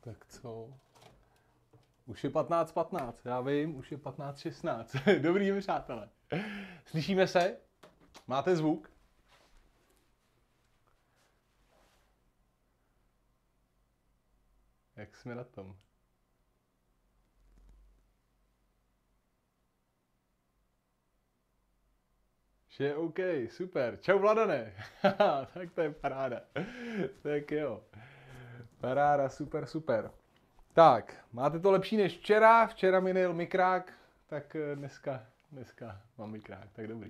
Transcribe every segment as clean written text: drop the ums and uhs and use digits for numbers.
Tak co? Už je 15:15, já vím, už je 15:16. Dobrý den, přátelé. Slyšíme se? Máte zvuk? Jak jsme na tom? Že OK, super. Čau, Vladane. Tak to je paráda. Tak jo. Paráda, super, super. Tak, máte to lepší než včera. Včera mi nejel mikrák, tak dneska mám mikrák, tak dobrý.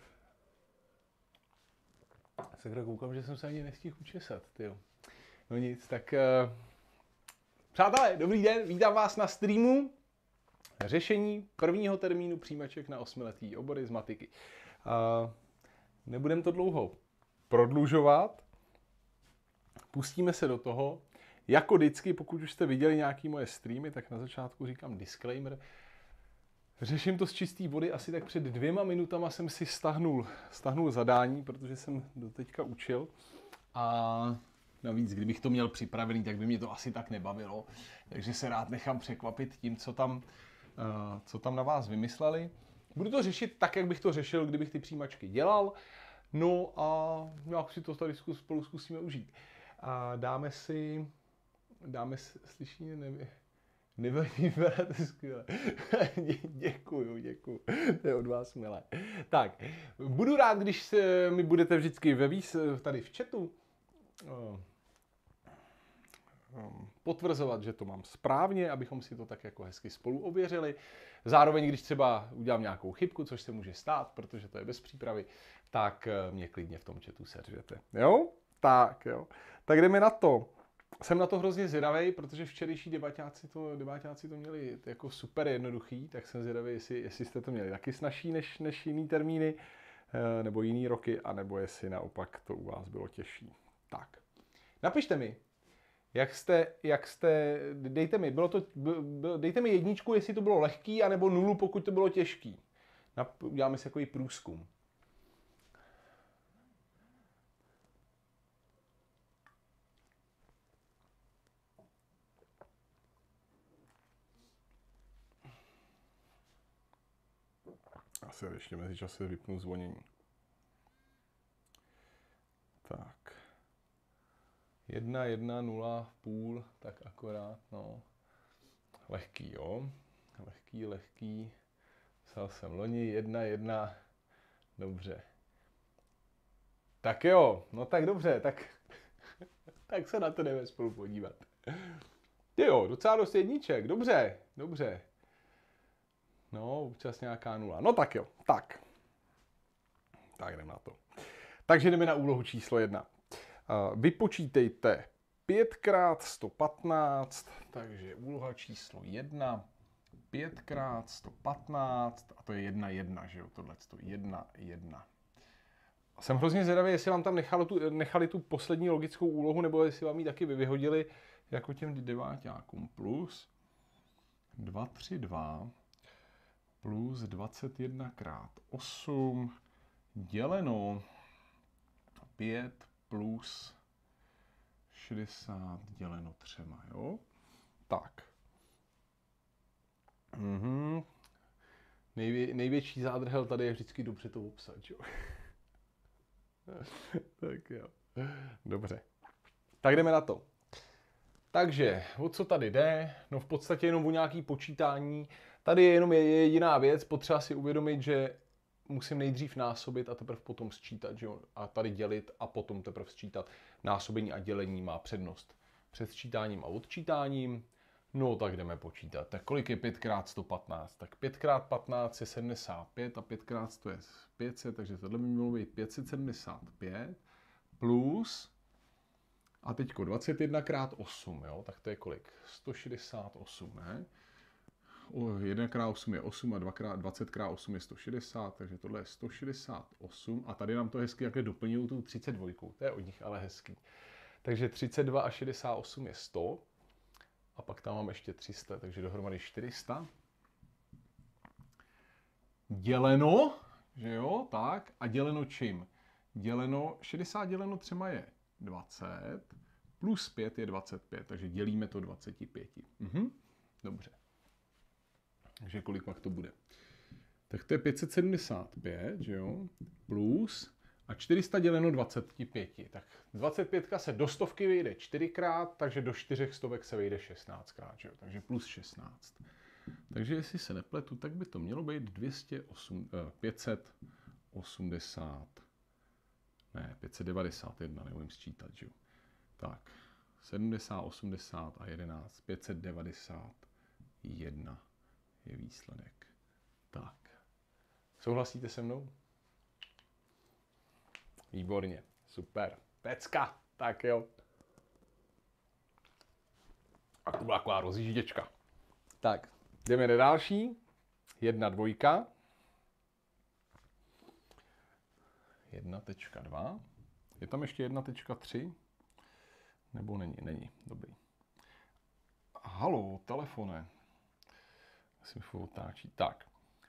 Sakra, koukám, že jsem se ani nestihl učesat, tyjo. No nic, tak... Přátelé, dobrý den, vítám vás na streamu řešení prvního termínu přijímaček na 8letý obory z matiky. Nebudem to dlouho prodlužovat, pustíme se do toho. Jako vždycky, pokud už jste viděli nějaké moje streamy, tak na začátku říkám disclaimer. Řeším to z čistý vody, asi tak před 2 minutama jsem si stahnul zadání, protože jsem doteďka učil. A navíc, kdybych to měl připravený, tak by mě to asi tak nebavilo. Takže se rád nechám překvapit tím, co tam na vás vymysleli. Budu to řešit tak, jak bych to řešil, kdybych ty přijímačky dělal. No a jak si to tady spolu zkusíme užít. A dáme slyšení, nevadí, to skvěle. Děkuju, to je od vás milé. Tak, budu rád, když mi budete vždycky tady v chatu potvrzovat, že to mám správně, abychom si to tak jako hezky spolu ověřili. Zároveň, když třeba udělám nějakou chybku, což se může stát, protože to je bez přípravy, tak mě klidně v tom chatu seřvete. Jo? Tak jo. Tak jdeme na to. Jsem na to hrozně zvědavej, protože včerejší debaťáci to měli jako super jednoduchý, tak jsem zvědavý, jestli jste to měli taky snazší než jiný termíny, nebo jiný roky, anebo jestli naopak to u vás bylo těžší. Tak, napište mi, dejte mi 1, jestli to bylo lehký, anebo 0, pokud to bylo těžký. Uděláme si takový průzkum. Asi ještě mezičase vypnu zvonění. Tak. 1, 1, 0, půl, tak akorát, no. Lehký, jo. Lehký. Psal jsem loni, 1, 1. Dobře. Tak jo, no tak dobře, tak se na to jdeme spolu podívat. Jo, docela dost jedniček, dobře. No, občas nějaká 0. No tak jo, tak jdeme na to. Takže jdeme na úlohu číslo 1. Vypočítejte 5x115, takže úloha číslo 1, 5x115, a to je 1, 1, že jo, tohleto, 1, 1. Jsem hrozně zvědavý, jestli vám tam nechali tu poslední logickou úlohu, nebo jestli vám ji taky vyhodili jako těm deváťákům. Plus 2, 3, 2 plus 21 krát 8 děleno 5 plus 60 děleno 3, jo? Tak. Největší zádrhel tady je vždycky dobře to obsat, jo? Tak jo. Dobře. Tak jdeme na to. Takže, o co tady jde? No v podstatě jenom o nějaký počítání. Tady je jenom jediná věc, potřeba si uvědomit, že musím nejdřív násobit a teprve potom sčítat, že jo? A tady dělit a potom teprve sčítat. Násobení a dělení má přednost před sčítáním a odčítáním. No tak jdeme počítat. Tak kolik je 5x115? Tak 5x15 je 75 a 5x100 je 500, takže tohle by mělo být 575 plus a teďko 21x8, jo? Tak to je kolik? 168, ne? 1x8 je 8 a 20x8 je 160, takže tohle je 168 a tady nám to hezky jaké doplňují tu 32, to je od nich ale hezký. Takže 32 a 68 je 100 a pak tam mám ještě 300, takže dohromady 400. Děleno, že jo, tak, a děleno čím? Děleno, 60 děleno 3 je 20, plus 5 je 25, takže dělíme to 25. Dobře. Takže kolik pak to bude? Tak to je 575, že jo? Plus a 400 děleno 25. Tak 25 se do stovky vyjde 4krát, takže do 4 stovek se vyjde 16krát, že jo? Takže plus 16. Takže jestli se nepletu, tak by to mělo být 591, neumím sčítat, že jo? Tak, 70, 80 a 11, 591 je výsledek. Tak. Souhlasíte se mnou? Výborně, super. Pecka, tak jo. A to byla taková rozjížděčka. Tak, jdeme na další. 1, 2. 1.2. Je tam ještě 1.3? Nebo není? Není. Dobrý. Haló, telefone. Asi mi otáčí. Tak.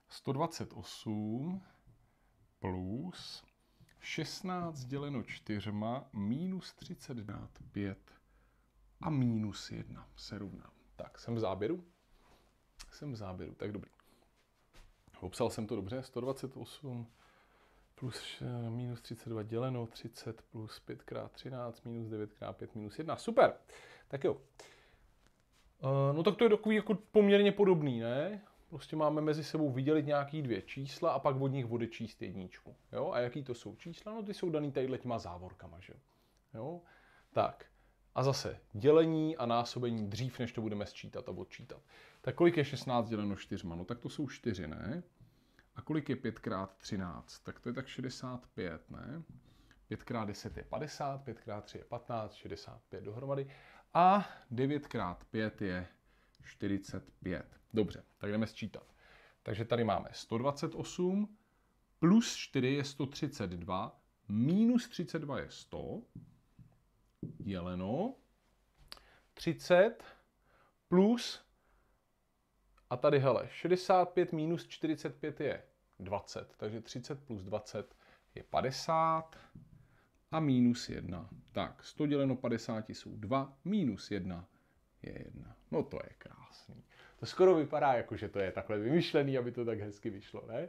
128 plus 16 děleno 4 minus 30 dát 5 a minus 1 se rovná. Tak, jsem v záběru? Jsem v záběru, tak dobrý. Popsal jsem to dobře. 128 plus minus 32 děleno 30 plus 5x13 minus 9x5 minus 1. Super. Tak jo. No tak to je takový jako poměrně podobný, ne? Prostě máme mezi sebou vydělit nějaký 2 čísla a pak od nich odečíst jedničku. Jo? A jaký to jsou čísla? No ty jsou daný tadyhle těma závorkama, že jo? Tak. A zase dělení a násobení dřív, než to budeme sčítat a odčítat. Tak kolik je 16 děleno 4? No tak to jsou 4, ne? A kolik je 5x13? Tak to je tak 65, ne? 5x10 je 50, 5x3 je 15, 65 dohromady. A 9x5 je 45. Dobře, tak jdeme sčítat. Takže tady máme 128, plus 4 je 132, minus 32 je 100, děleno 30 plus, a tady hele, 65 minus 45 je 20, takže 30 plus 20 je 50 a minus 1. Tak, 100 děleno 50 jsou 2, minus 1 je 1. No to je krásný. To skoro vypadá jako, že to je takhle vymyšlený, aby to tak hezky vyšlo, ne?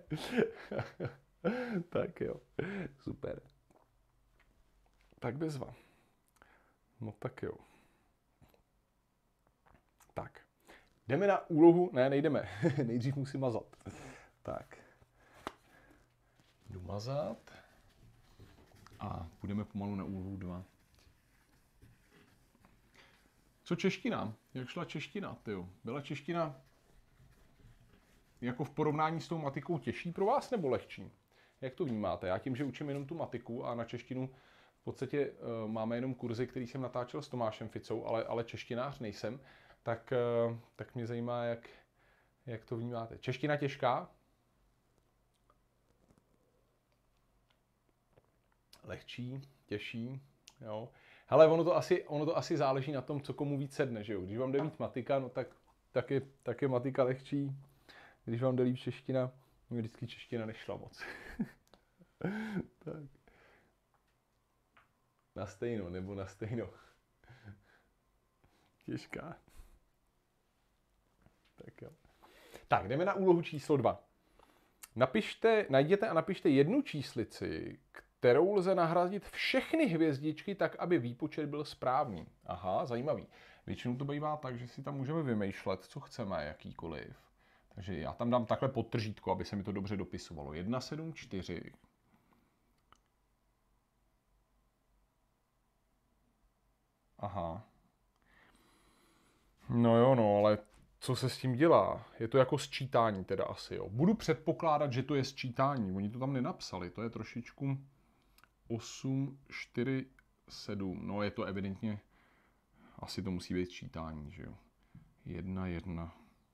Tak jo, super. Tak bezva. No tak jo. Tak. Jdeme na úlohu, ne, nejdeme. Nejdřív musím mazat. Tak. Jdu mazat. A půjdeme pomalu na úlohu 2. Co čeština? Jak šla čeština, tyjo? Byla čeština jako v porovnání s tou matikou těžší pro vás nebo lehčí? Jak to vnímáte? Já tím, že učím jenom tu matiku a na češtinu v podstatě máme jenom kurzy, který jsem natáčel s Tomášem Ficou, ale češtinář nejsem, tak mě zajímá, jak to vnímáte. Čeština těžká? Lehčí, těžší, jo. Hele, ono to asi záleží na tom, co komu víc sedne, že jo. Když vám jde víc matika, no tak je matika lehčí. Když vám jde líp čeština, mě vždycky čeština nešla moc. Tak. Na stejno, nebo na stejno. Těžká. Tak jo. Tak, jdeme na úlohu číslo 2. Najděte a napište jednu číslici, kterou lze nahradit všechny hvězdičky tak, aby výpočet byl správný. Aha, zajímavý. Většinou to bývá tak, že si tam můžeme vymýšlet, co chceme, jakýkoliv. Takže já tam dám takhle podtržítko, aby se mi to dobře dopisovalo. 1, 7, 4. Aha. No jo, no, ale co se s tím dělá? Je to jako sčítání teda asi, jo. Budu předpokládat, že to je sčítání. Oni to tam nenapsali, to je trošičku 8, 4, 7. No je to evidentně, asi to musí být sčítání, že jo. 1, 1.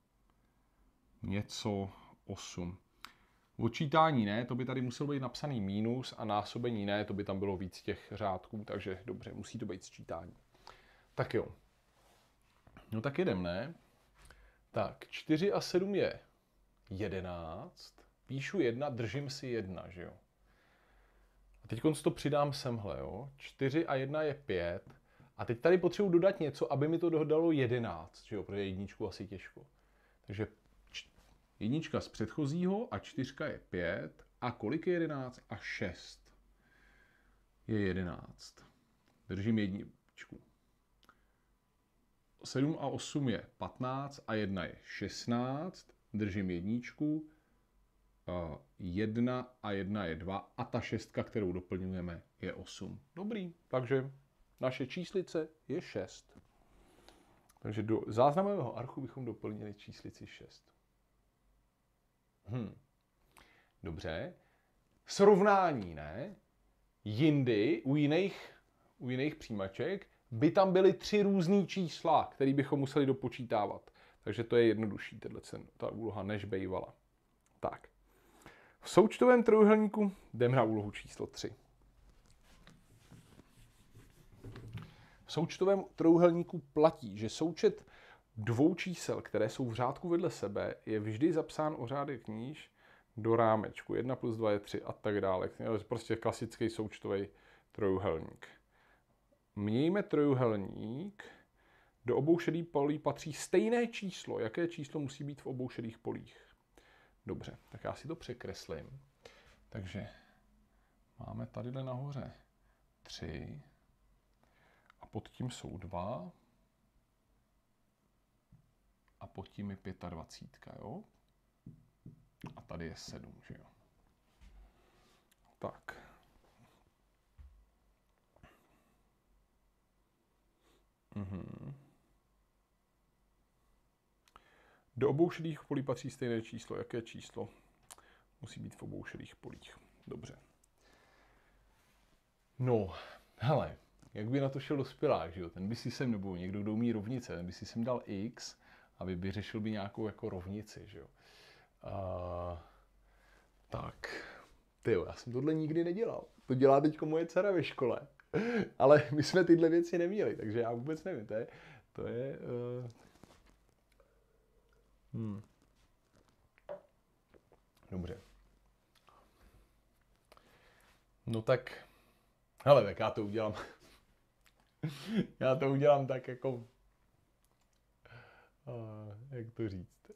Něco 8. Odčítání ne, to by tady muselo být napsaný mínus a násobení ne, to by tam bylo víc těch řádků, takže dobře, musí to být sčítání. Tak jo. No tak jedem, ne? Tak, 4 a 7 je 11. Píšu 1, držím si 1, že jo. A teď to přidám semhle, jo. 4 a 1 je 5. A teď tady potřebuji dodat něco, aby mi to dodalo 11, že jo, protože jedničku asi těžko. Takže jednička z předchozího a 4 je 5. A kolik je 11? A 6 je 11. Držím jedničku. 7 a 8 je 15 a 1 je 16. Držím jedničku. 1 a 1 je 2 a ta 6, kterou doplňujeme, je 8. Dobrý, takže naše číslice je 6. Takže do záznamového archu bychom doplnili číslici 6. Dobře. Srovnání, ne? Jindy, u jiných přijímaček, by tam byly 3 různý čísla, které bychom museli dopočítávat. Takže to je jednodušší, ta úloha, než bejvala. Tak. V součtovém trojúhelníku jdeme na úlohu číslo 3. V součtovém trojúhelníku platí, že součet dvou čísel, které jsou v řádku vedle sebe, je vždy zapsán o řádek níž do rámečku. 1 plus 2 je 3 a tak dále. Prostě klasický součtový trojúhelník. Mějme trojúhelník. Do obou šedých polí patří stejné číslo. Jaké číslo musí být v obou šedých polích? Dobře, tak já si to překreslím. Takže máme tadyhle nahoře 3 a pod tím jsou 2 a pod tím je 25, jo? A tady je 7, že jo? Tak. Do obou šedých polí patří stejné číslo. Jaké číslo musí být v obou šedých polích? Dobře. No, hele, jak by na to šel dospělák, že jo? Ten by si sem, nebo někdo, kdo umí rovnice, ten by si sem dal x a vyřešil by nějakou jako rovnici, že jo? Tak, tyjo, já jsem tohle nikdy nedělal. To dělá teďko moje dcera ve škole. Ale my jsme tyhle věci neměli, takže já vůbec nevím. To je Dobře. No tak, hele, tak já to udělám. Já to udělám tak jako, jak to říct,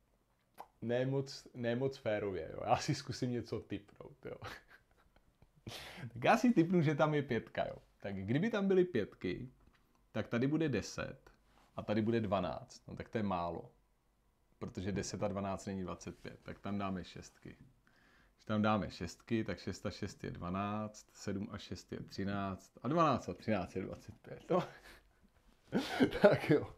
ne moc férově, jo. Já si zkusím něco tipnout, jo. Tak já si tipnu, že tam je 5, jo. Tak kdyby tam byly 5, tak tady bude 10 a tady bude 12. No tak to je málo, protože 10 a 12 není 25, tak tam dáme 6. Když tam dáme 6, tak 6 a 6 je 12, 7 a 6 je 13 a 12 a 13 je 25. No. Tak jo.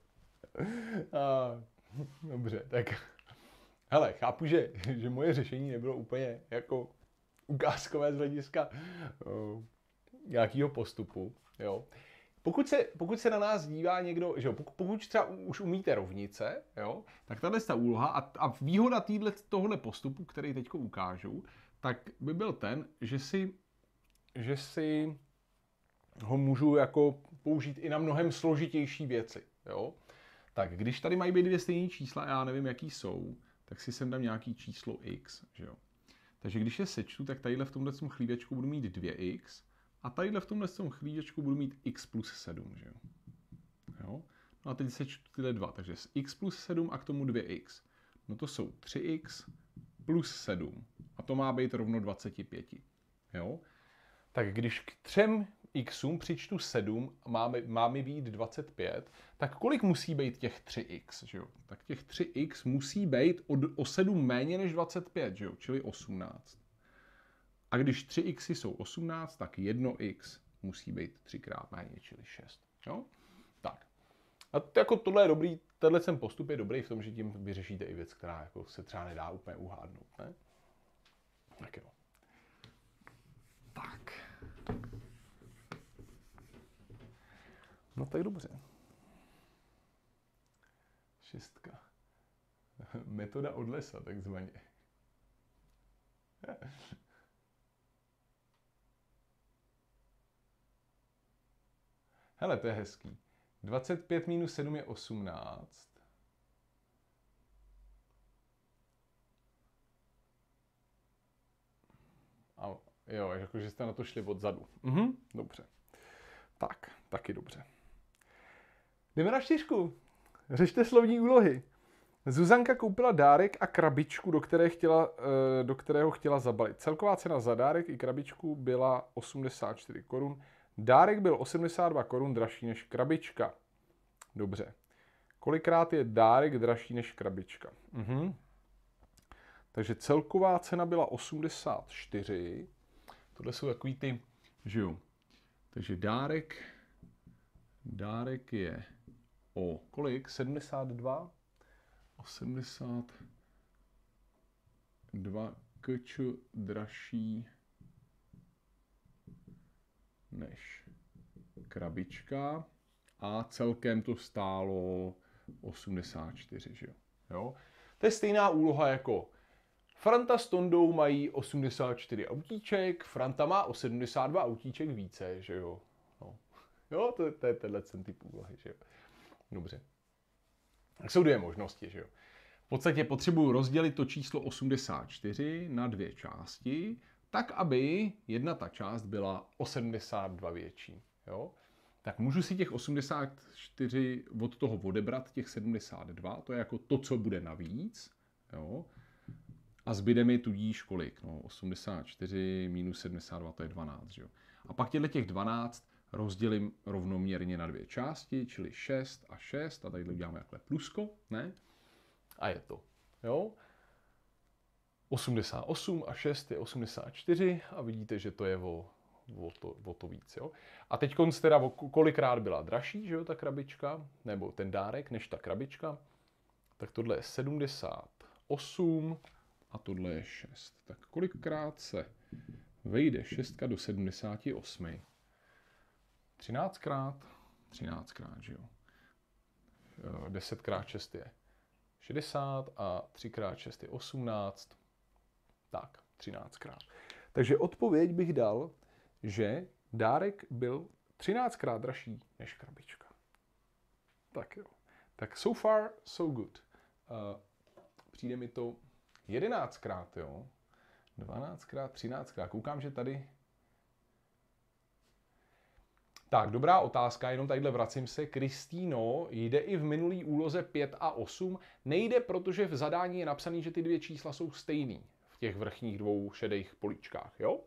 Dobře, tak hele, chápu, že moje řešení nebylo úplně jako ukázkové z hlediska nějakého postupu, jo. Pokud se na nás dívá někdo, že jo, pokud třeba už umíte rovnice, jo, tak tahle ta úloha a výhoda tohle postupu, který teď ukážu, tak by byl ten, že si ho můžu jako použít i na mnohem složitější věci, jo. Tak když tady mají být dvě stejné čísla, já nevím, jaký jsou, tak si sem dám nějaký číslo x, že jo. Takže když je sečtu, tak tadyhle v tomhle chlívečku budu mít 2x a tadyhle v tomhle chlívečku budu mít x plus 7, že jo. No a teď sečtu tyhle dva, takže z x plus 7 a k tomu 2x. No to jsou 3x plus 7 a to má být rovno 25, jo. Tak když k 3 xům přičtu 7, má mi být 25, tak kolik musí být těch 3x, že jo? Tak těch 3x musí být o 7 méně než 25, že jo? Čili 18. A když 3x jsou 18, tak 1x musí být 3x méně, čili 6, jo? Tak. A jako tohle je dobrý, tenhle postup je dobrý v tom, že tím vyřešíte i věc, která jako se třeba nedá úplně uhádnout, ne? Tak jo. Tak. No tak dobře. 6. Metoda od lesa, takzvaně. Hele, to je hezký. 25 minus 7 je 18. A jo, jakože jste na to šli odzadu. Dobře. Tak, taky dobře. Jdeme na 4. Řešte slovní úlohy. Zuzanka koupila dárek a krabičku, do kterého chtěla zabalit. Celková cena za dárek i krabičku byla 84 korun. Dárek byl 82 korun dražší než krabička. Dobře. Kolikrát je dárek dražší než krabička? Takže celková cena byla 84. Tohle jsou takový ty, že jo. Takže dárek je o kolik? 72? 82 kč dražší než krabička a celkem to stálo 84, že jo? To je stejná úloha jako Franta s Tondou mají 84 autíček, Franta má o 72 autíček více, že jo? No. Jo, to je tenhle typ úlohy, že jo? Dobře. Tak jsou dvě možnosti, že jo? V podstatě potřebuji rozdělit to číslo 84 na dvě části, tak, aby jedna ta část byla o 72 větší, jo? Tak můžu si těch 84 od toho odebrat, těch 72, to je jako to, co bude navíc, jo? A zbyde mi tudíž kolik? No, 84 minus 72, to je 12, že jo? A pak těch 12 rozdělím rovnoměrně na dvě části, čili 6 a 6, a tady uděláme takhle plusko, ne? A je to, jo? 88 a 6 je 84 a vidíte, že to je o to víc, jo? A teď teda kolikrát byla dražší, že jo, ta krabička, nebo ten dárek, než ta krabička, tak tohle je 78 a tohle je 6. Tak kolikrát se vejde 6 do 78? 13krát, že jo. 10x6 je 60 a 3x6 je 18. Tak, 13krát. Takže odpověď bych dal, že dárek byl 13krát dražší než krabička. Tak jo. Tak so far, so good. Přijde mi to 11krát, jo. 12krát, 13krát. Koukám, že tady... Tak, dobrá otázka, jenom tadyhle vracím se. Kristýno, jde i v minulý úloze 5 a 8? Nejde, protože v zadání je napsané, že ty dvě čísla jsou stejný v těch vrchních dvou šedých políčkách, jo?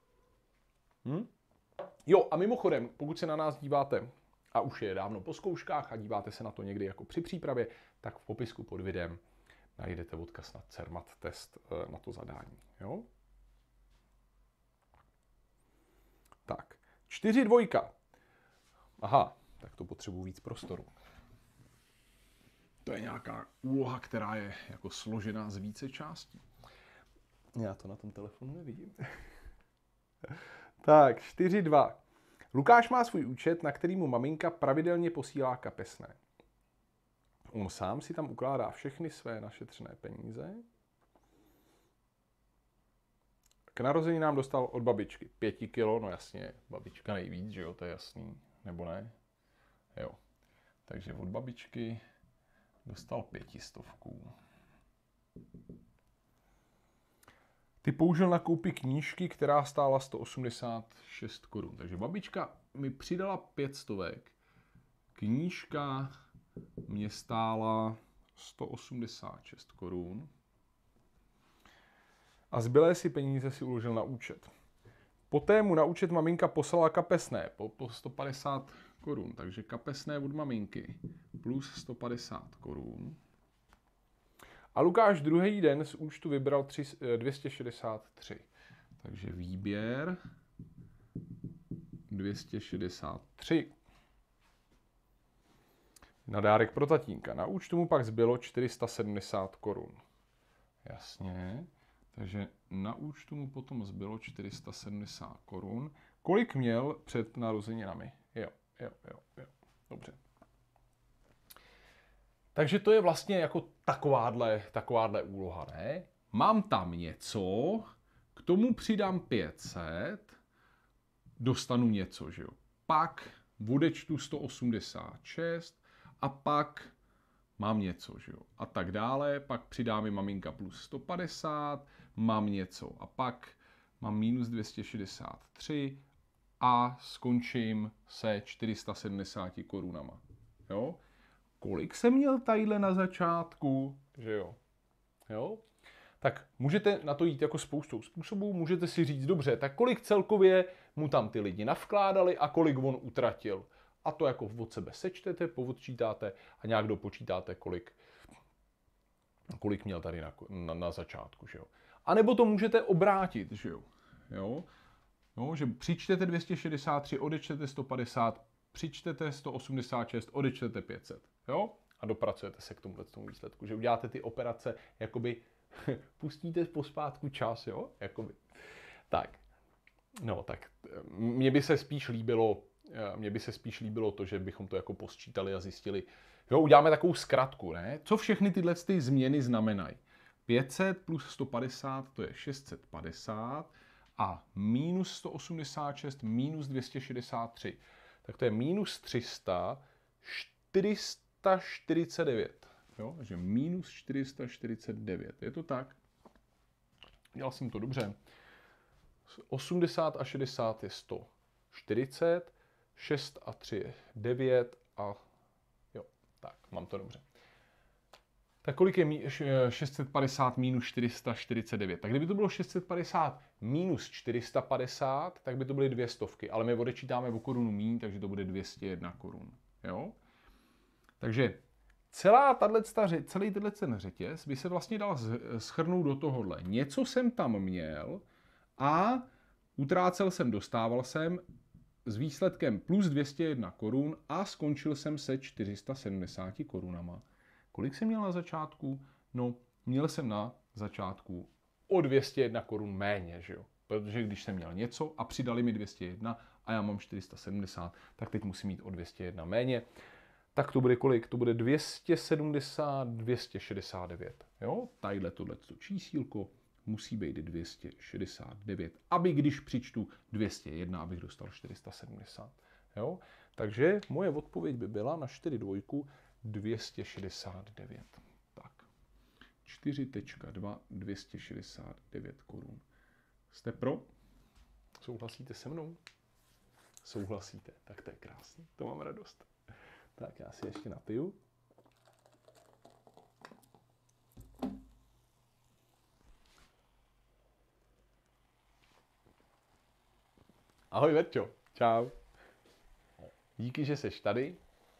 Jo, a mimochodem, pokud se na nás díváte, a už je dávno po zkouškách a díváte se na to někdy jako při přípravě, tak v popisku pod videem najdete odkaz na Cermat test na to zadání, jo? Tak, 4 dvojka. Aha, tak to potřebuji víc prostoru. To je nějaká úloha, která je jako složená z více částí. Já to na tom telefonu nevidím. Tak, 4-2. Lukáš má svůj účet, na který mu maminka pravidelně posílá kapesné. On sám si tam ukládá všechny své našetřené peníze. K narozeninám dostal od babičky 5 kilo, no jasně, babička nejvíc, že jo, to je jasný, nebo ne? Jo. Takže od babičky dostal 500. Ty použil na koupi knížky, která stála 186 korun. Takže babička mi přidala 500. Knížka mě stála 186 korun. A zbylé si peníze si uložil na účet. Poté mu na účet maminka poslala kapesné po 150 korun. Takže kapesné od maminky plus 150 korun. A Lukáš druhý den z účtu vybral 263. Takže výběr 263. Na dárek pro tatínka. Na účtu mu pak zbylo 470 korun. Jasně. Takže na účtu mu potom zbylo 470 korun. Kolik měl před narozeninami? Jo. Dobře. Takže to je vlastně jako takováhle úloha, ne? Mám tam něco, k tomu přidám 500, dostanu něco, že jo? Pak odečtu 186 a pak mám něco, že jo? A tak dále, pak přidá mi maminka plus 150, mám něco a pak mám minus 263 a skončím se 470 korunama, jo? kolik jsem měl tadyhle na začátku, že jo. Jo? Tak můžete na to jít jako spoustou způsobů, můžete si říct, dobře, tak kolik celkově mu tam ty lidi navkládali a kolik on utratil. A to jako od sebe sečtete, poodčítáte a nějak dopočítáte, kolik měl tady na začátku. Že jo. A nebo to můžete obrátit, že jo. Jo, že přičtete 263, odečtete 150, přičtete 186, odečtete 500. Jo? A dopracujete se k tomuhle výsledku, že uděláte ty operace, jakoby pustíte pospátku čas, jo? Jakoby. Tak. No, tak mně by se spíš líbilo to, že bychom to jako posčítali a zjistili, jo, uděláme takovou zkratku, ne? Co všechny tyhle ty změny znamenají? 500 plus 150, to je 650 a minus 186 minus 263. Tak to je minus 300, 449. Jo, takže minus 449. Je to tak? Dělal jsem to dobře. 80 a 60 je 140, 6 a 3 je 9 a jo, tak, mám to dobře. Tak kolik je 650 minus 449? Tak kdyby to bylo 650 minus 450, tak by to byly 200, ale my odečítáme o korunu míň, takže to bude 201 korun. Jo? Takže celý ten řetěz by se vlastně dal shrnout do tohohle. Něco jsem tam měl a utrácel jsem, dostával jsem s výsledkem plus 201 korun a skončil jsem se 470 korunama. Kolik jsem měl na začátku? No, měl jsem na začátku o 201 korun méně, že jo? Protože když jsem měl něco a přidali mi 201 a já mám 470, tak teď musím mít o 201 méně. Tak to bude kolik? To bude 270, 269. Jo? Tadyhle tohleto čísílko musí být 269, aby když přičtu 201, abych dostal 470. Jo? Takže moje odpověď by byla na 4 dvojku 269. Tak. 4.2 269 korun. Jste pro? Souhlasíte se mnou? Souhlasíte. Tak to je krásný. To mám radost. Tak já si ještě napiju. Ahoj Verčo, čau. Díky, že seš tady.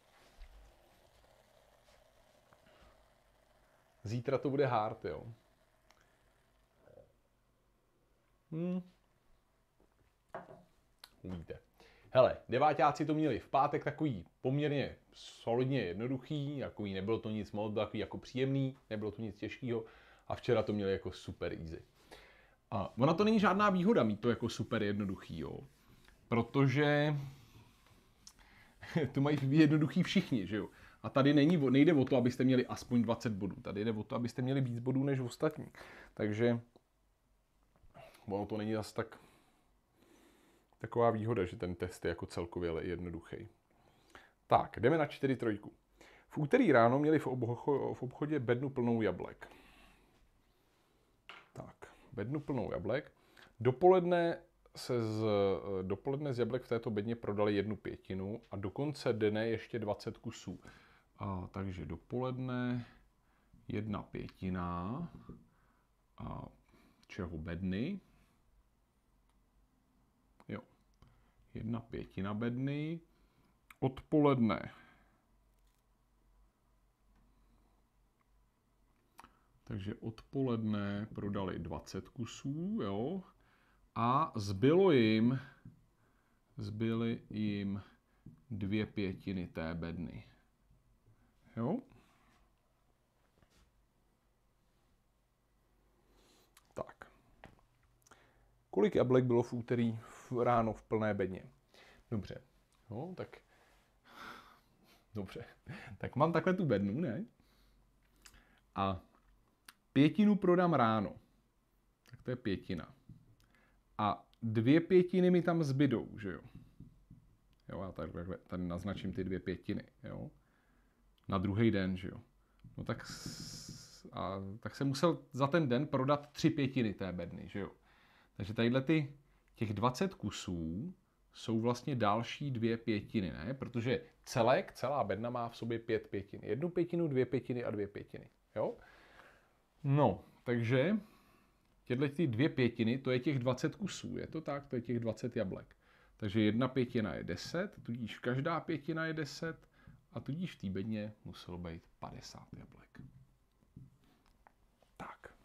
Zítra to bude hard, jo. Uvidíte. Hele, deváťáci to měli v pátek takový poměrně solidně jednoduchý, takový nebylo to nic moc, takový jako příjemný, nebylo to nic těžkého a včera to měli jako super easy. A ona to není žádná výhoda mít to jako super jednoduchý, jo. Protože to mají jednoduchý všichni, že jo. A tady nejde o to, abyste měli aspoň 20 bodů. Tady jde o to, abyste měli víc bodů než ostatní. Takže ono to není zase taková výhoda, že ten test je jako celkově jednoduchý. Tak, jdeme na 4-3. V úterý ráno měli v obchodě bednu plnou jablek. Tak, bednu plnou jablek. Dopoledne z jablek v této bedně prodali 1/5 a do konce dne ještě 20 kusů. Takže dopoledne 1/5 čeho bedny. Jo, 1/5 bedny. Odpoledne takže odpoledne prodali 20 kusů, jo. A zbyly jim 2/5 té bedny. Jo? Tak. Kolik jablek bylo v úterý ráno v plné bedně? Dobře. No, tak. Dobře. Tak mám takhle tu bednu, ne? A 1/5 prodám ráno. Tak to je 1/5. A 2/5 mi tam zbydou, že jo? Jo, já tady naznačím ty 2/5, jo? Na druhý den, že jo? No tak jsem musel za ten den prodat 3/5 té bedny, že jo? Takže tadyhle těch 20 kusů jsou vlastně další 2 pětiny, ne? Protože celá bedna má v sobě 5 pětin. 1 pětinu, 2 pětiny a 2 pětiny. Jo? No, takže ty 2 pětiny, to je těch 20 kusů, je to tak? To je těch 20 jablek. Takže 1 pětina je 10, tudíž každá pětina je 10 a tudíž v té bedně muselo být 50 jablek. Tak.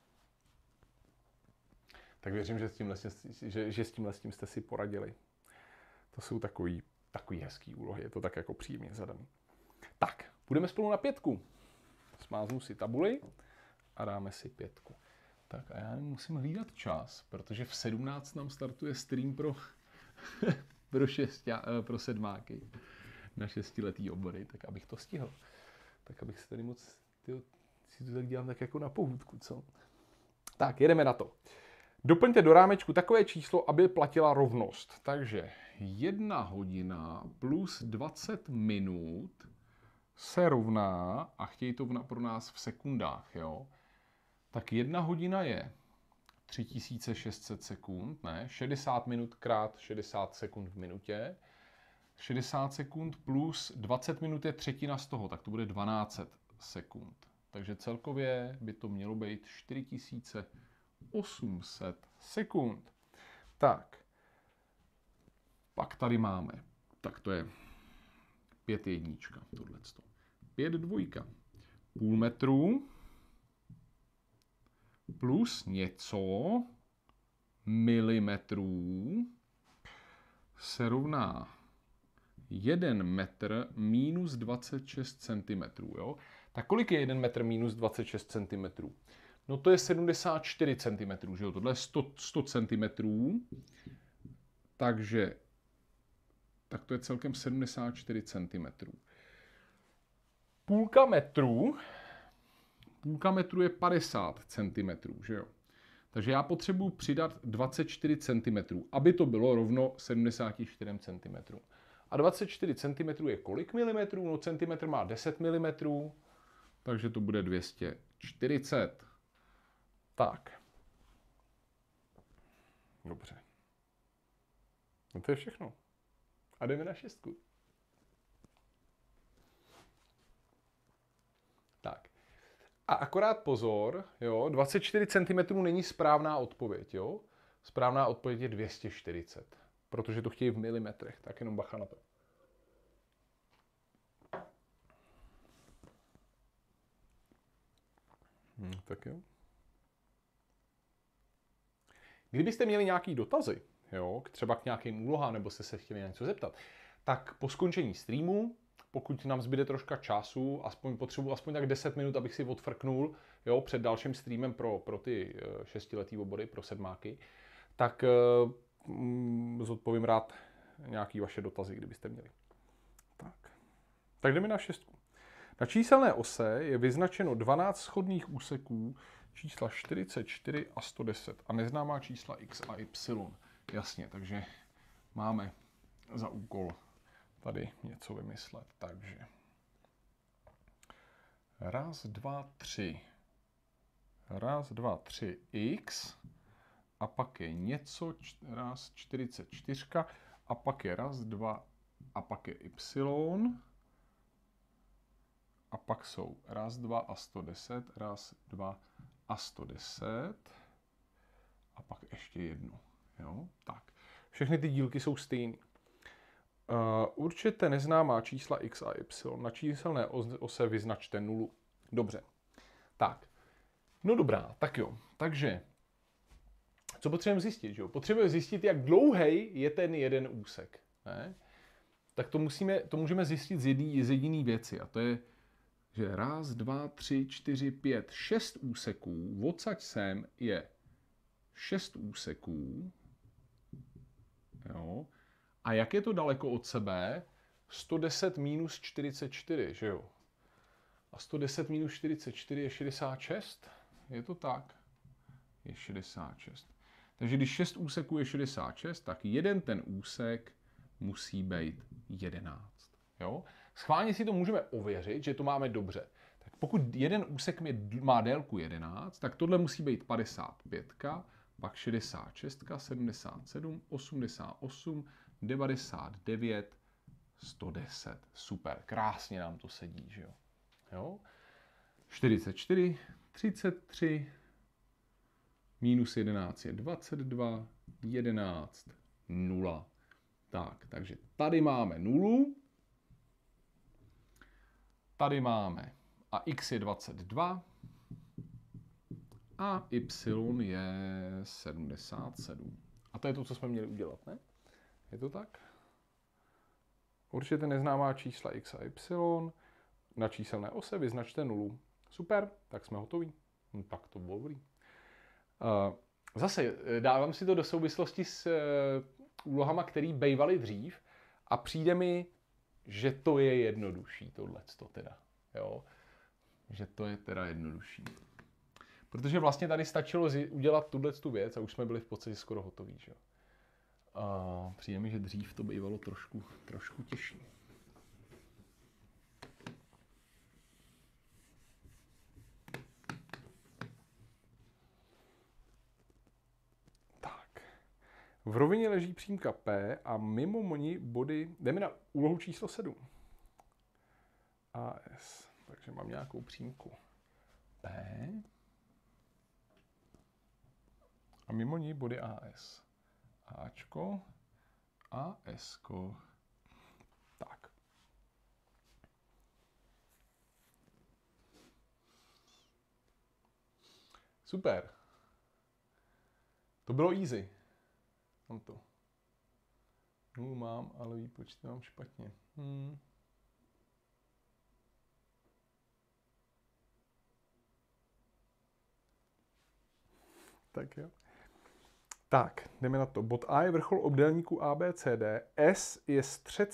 Tak věřím, že s tímhle jste si poradili. To jsou takový hezký úlohy, je to tak jako příjemně zadaný. Tak, půjdeme spolu na 5. Smáznu si tabuli a dáme si 5. Tak a já musím hlídat čas, protože v 17 nám startuje stream pro sedmáky na 6letý obory, tak abych to stihl. Tak abych se tady si to tak dělám tak jako na pohůdku, co? Tak, jedeme na to. Doplňte do rámečku takové číslo, aby platila rovnost. Takže 1 hodina plus 20 minut se rovná, a chtějí to pro nás v sekundách, jo? Tak 1 hodina je 3600 sekund, ne? 60 minut krát 60 sekund v minutě. 60 sekund plus 20 minut je třetina z toho, tak to bude 1200 sekund. Takže celkově by to mělo být 4800 sekund. Tak. Pak tady máme. Tak to je 5 jednička, tohleto. 5 dvojka. Půl metru plus něco milimetrů se rovná 1 metr minus 26 cm. Jo? Tak kolik je 1 metr minus 26 cm? No to je 74 cm, že jo? Tohle je 100 cm. Takže tak to je celkem 74 cm. Půlka metru je 50 cm, že jo? Takže já potřebuji přidat 24 cm, aby to bylo rovno 74 cm. A 24 cm je kolik milimetrů? No centimetr má 10 mm, takže to bude 240. Tak. Dobře. No to je všechno. A jdeme na 6. Tak. A akorát pozor, jo, 24 cm není správná odpověď, jo. Správná odpověď je 240, protože to chtějí v milimetrech, tak jenom bacha na to. Tak jo. Kdybyste měli nějaký dotazy, jo, třeba k nějakým úlohám, nebo jste se chtěli něco zeptat, tak po skončení streamu, pokud nám zbyde troška času, potřebuji aspoň tak 10 minut, abych si odfrknul, jo, před dalším streamem pro ty 6letý obory, pro sedmáky, tak zodpovím rád nějaký vaše dotazy, kdybyste měli. Tak jdeme na 6. Na číselné ose je vyznačeno 12 shodných úseků čísla 44 a 110 a neznámá čísla x a y. Jasně, takže máme za úkol tady něco vymyslet. Takže 1, 2, 3. 1, 2, 3 x a pak je něco 44 a pak je 1, 2 a pak je y. A pak jsou 1, 2 a 110, 1, 2 a 110 a pak ještě jedno. Jo? Tak. Všechny ty dílky jsou stejné. Určitě neznámá čísla x a y. Na číselné ose vyznačte 0. Dobře. Tak. No dobrá, tak jo. Takže, co potřebujeme zjistit? Že jo? Potřebujeme zjistit, jak dlouhý je ten jeden úsek. Ne? Tak to můžeme zjistit z jediné věci. A to je, že 1, 2, 3, 4, 5, 6 úseků, odsaď sem je 6 úseků. Jo. A jak je to daleko od sebe? 110 minus 44, že jo? A 110 minus 44 je 66? Je to tak? Je 66. Takže když 6 úseků je 66, tak jeden ten úsek musí být 11. Jo? Schválně si to můžeme ověřit, že to máme dobře. Tak pokud jeden úsek má délku 11, tak tohle musí být 55, pak 66, 77, 88, 99, 110. Super, krásně nám to sedí, že jo? Jo? 44, 33, minus 11 je 22, 11, 0. Tak, takže tady máme 0, tady máme a x je 22 a y je 77. A to je to, co jsme měli udělat, ne? Je to tak? Určitě neznámá čísla x a y. Na číselné ose vyznačte 0. Super, tak jsme hotoví. No, tak to bylo dobrý. Zase dávám si to do souvislosti s úlohama, které bývaly dřív a přijde mi, že to je jednodušší, tohleto teda. Jo? Že to je teda jednodušší. Protože vlastně tady stačilo udělat tu věc a už jsme byli v podstatě skoro hotoví. Že? Přijde mi, že dřív to bývalo trošku těžší. V rovině leží přímka P a mimo ní body, jdeme na úlohu číslo 7. AS, takže mám nějakou přímku P a mimo ní body AS. Ačko a Sko. Tak. Super. To bylo easy. Mám to. No, mám, ale výpočty mám špatně. Tak jo. Tak, jdeme na to. Bod A je vrchol obdélníku ABCD. S je střed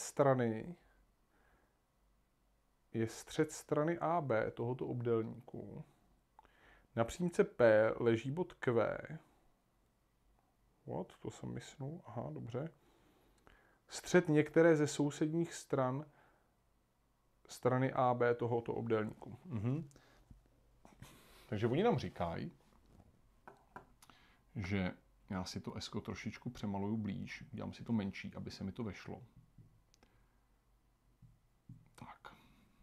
strany AB tohoto obdélníku. Na přímce P leží bod Q. What? To jsem myslel. Aha, dobře. Střed některé ze sousedních strany AB tohoto obdélníku. Takže oni nám říkají, že já si to S trošičku přemaluju blíž, dělám si to menší, aby se mi to vešlo. Tak.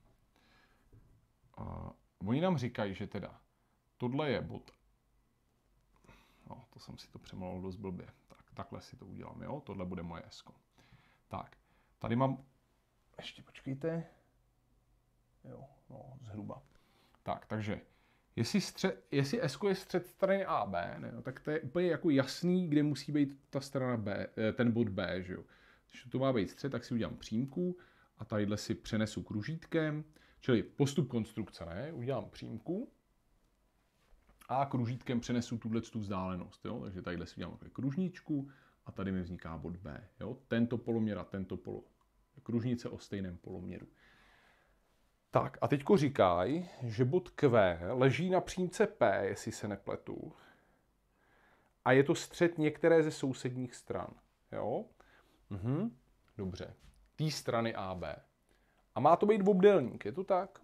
Oni nám říkají, že teda tohle je bod. No, to jsem si to přemaloval dost blbě. Tak, takhle si to udělám, jo? Tohle bude moje S. Tak, tady mám... Ještě počkejte. Jo, no, zhruba. Tak, takže jestli S je střed strany AB, ne, no, tak to je úplně jako jasný, kde musí být ta strana B, ten bod B, že jo. Když to má být střed, tak si udělám přímku a tadyhle si přenesu kružítkem, čili postup konstrukce, ne, udělám přímku a kružítkem přenesu tu vzdálenost, jo. Takže tadyhle si udělám kružníčku a tady mi vzniká bod B, jo. Tento poloměr a tento kružnice o stejném poloměru. Tak a teďko říkají, že bod Q leží na přímce P, jestli se nepletu. A je to střed některé ze sousedních stran. Jo? Dobře. Té strany AB. A má to být obdélník, je to tak?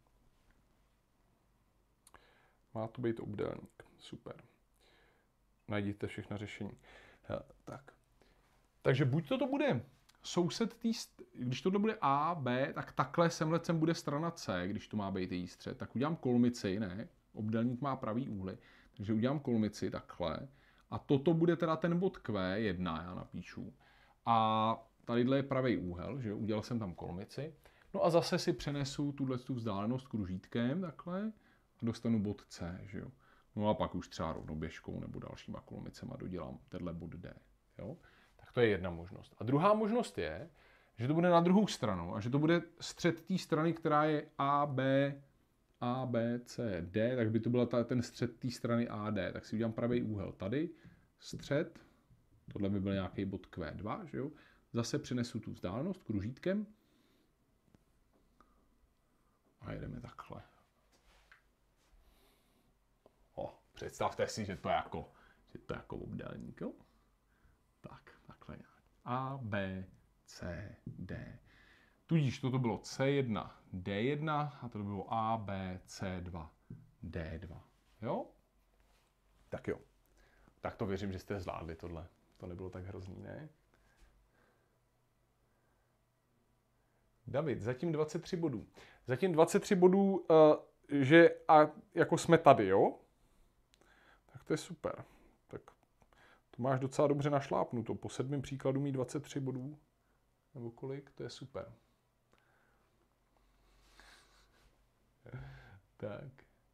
Má to být obdélník. Super. Najděte všechna řešení. Tak. Takže buď to bude soused když tohle bude A, B, tak takhle semhlecem bude strana C, když to má být její střed. Tak udělám kolmici, ne? Obdélník má pravý úhly. Takže udělám kolmici takhle. A toto bude teda ten bod Q1, já napíšu. A tadyhle je pravý úhel, že jo? Udělal jsem tam kolmici. No a zase si přenesu tu vzdálenost kružítkem takhle a dostanu bod C, že jo? No a pak už třeba rovnoběžkou nebo dalšíma kolmicema dodělám tenhle bod D, jo? Tak to je jedna možnost. A druhá možnost je, že to bude na druhou stranu a že to bude střed té strany, která je A, B, C, D, tak by to byl ten střed té strany AD. Tak si udělám pravý úhel tady, střed, tohle by byl nějaký bod Q2, že jo? Zase přenesu tu vzdálenost kružítkem a jedeme takhle. Představte si, že to je jako obdélník, jo? Tak, takhle nějak. A, B, C, D. Tudíž toto bylo C1, D1 a to bylo A, B, C2, D2. Jo? Tak jo. Tak to věřím, že jste zvládli tohle. To nebylo tak hrozný, ne? David, zatím 23 bodů. Zatím 23 bodů, že a jako jsme tady, jo? Tak to je super. Tak to máš docela dobře našlápnuto. Po 7. příkladu mít 23 bodů. Nebo kolik? To je super. Tak.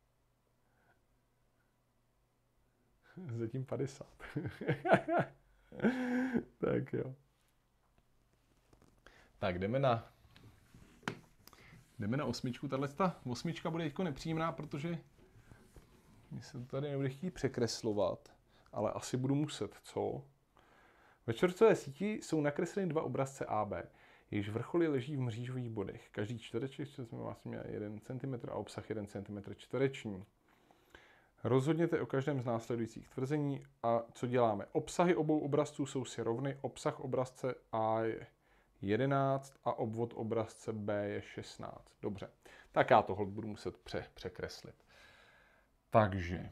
Zatím 50. Tak jo. Tak jdeme na 8. Tato 8 bude teďko nepříjemná, protože mi se to tady nebude chtít překreslovat, ale asi budu muset, co? Ve čtvercové síti jsou nakresleny 2 obrazce AB, jejichž vrcholy leží v mřížových bodech. Každý čtvereček má 1 cm a obsah 1 cm čtvereční. Rozhodněte o každém z následujících tvrzení a co děláme. Obsahy obou obrazců jsou si rovny, obsah obrazce A je 11 a obvod obrazce B je 16. Dobře, tak já tohle budu muset překreslit. Takže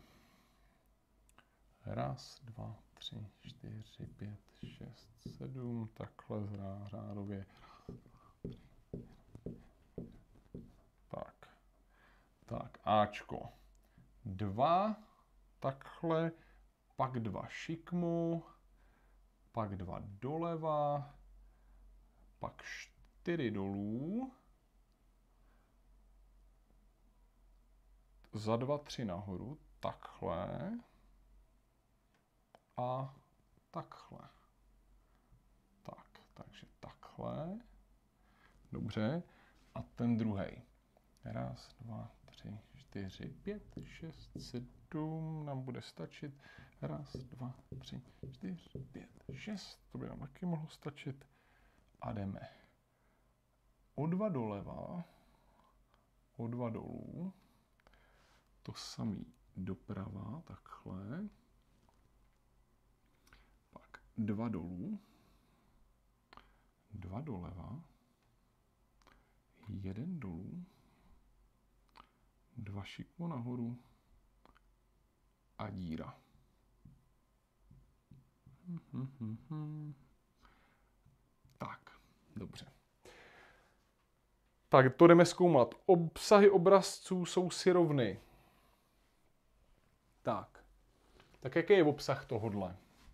1, 2, 3, 4, 5, 6, 7, takhle řádově. Tak, Ačko. 2, takhle, pak 2 šikmu, pak 2 doleva, pak 4 dolů, za 2, 3 nahoru, takhle a takhle. Takže takhle. Dobře. A ten druhý. 1, 2, 3, 4, 5, 6, 7. Nám bude stačit. 1, 2, 3, 4, 5, 6. To by nám taky mohlo stačit. A jdeme. O 2 doleva. O 2 dolů. To samý doprava. Takhle. Pak 2 dolů. 2 doleva. 1 dolů. 2 šikmo nahoru a díra. Tak, dobře. Tak to jdeme zkoumat. Obsahy obrazců jsou si rovny. Tak jaký je obsah tohodle?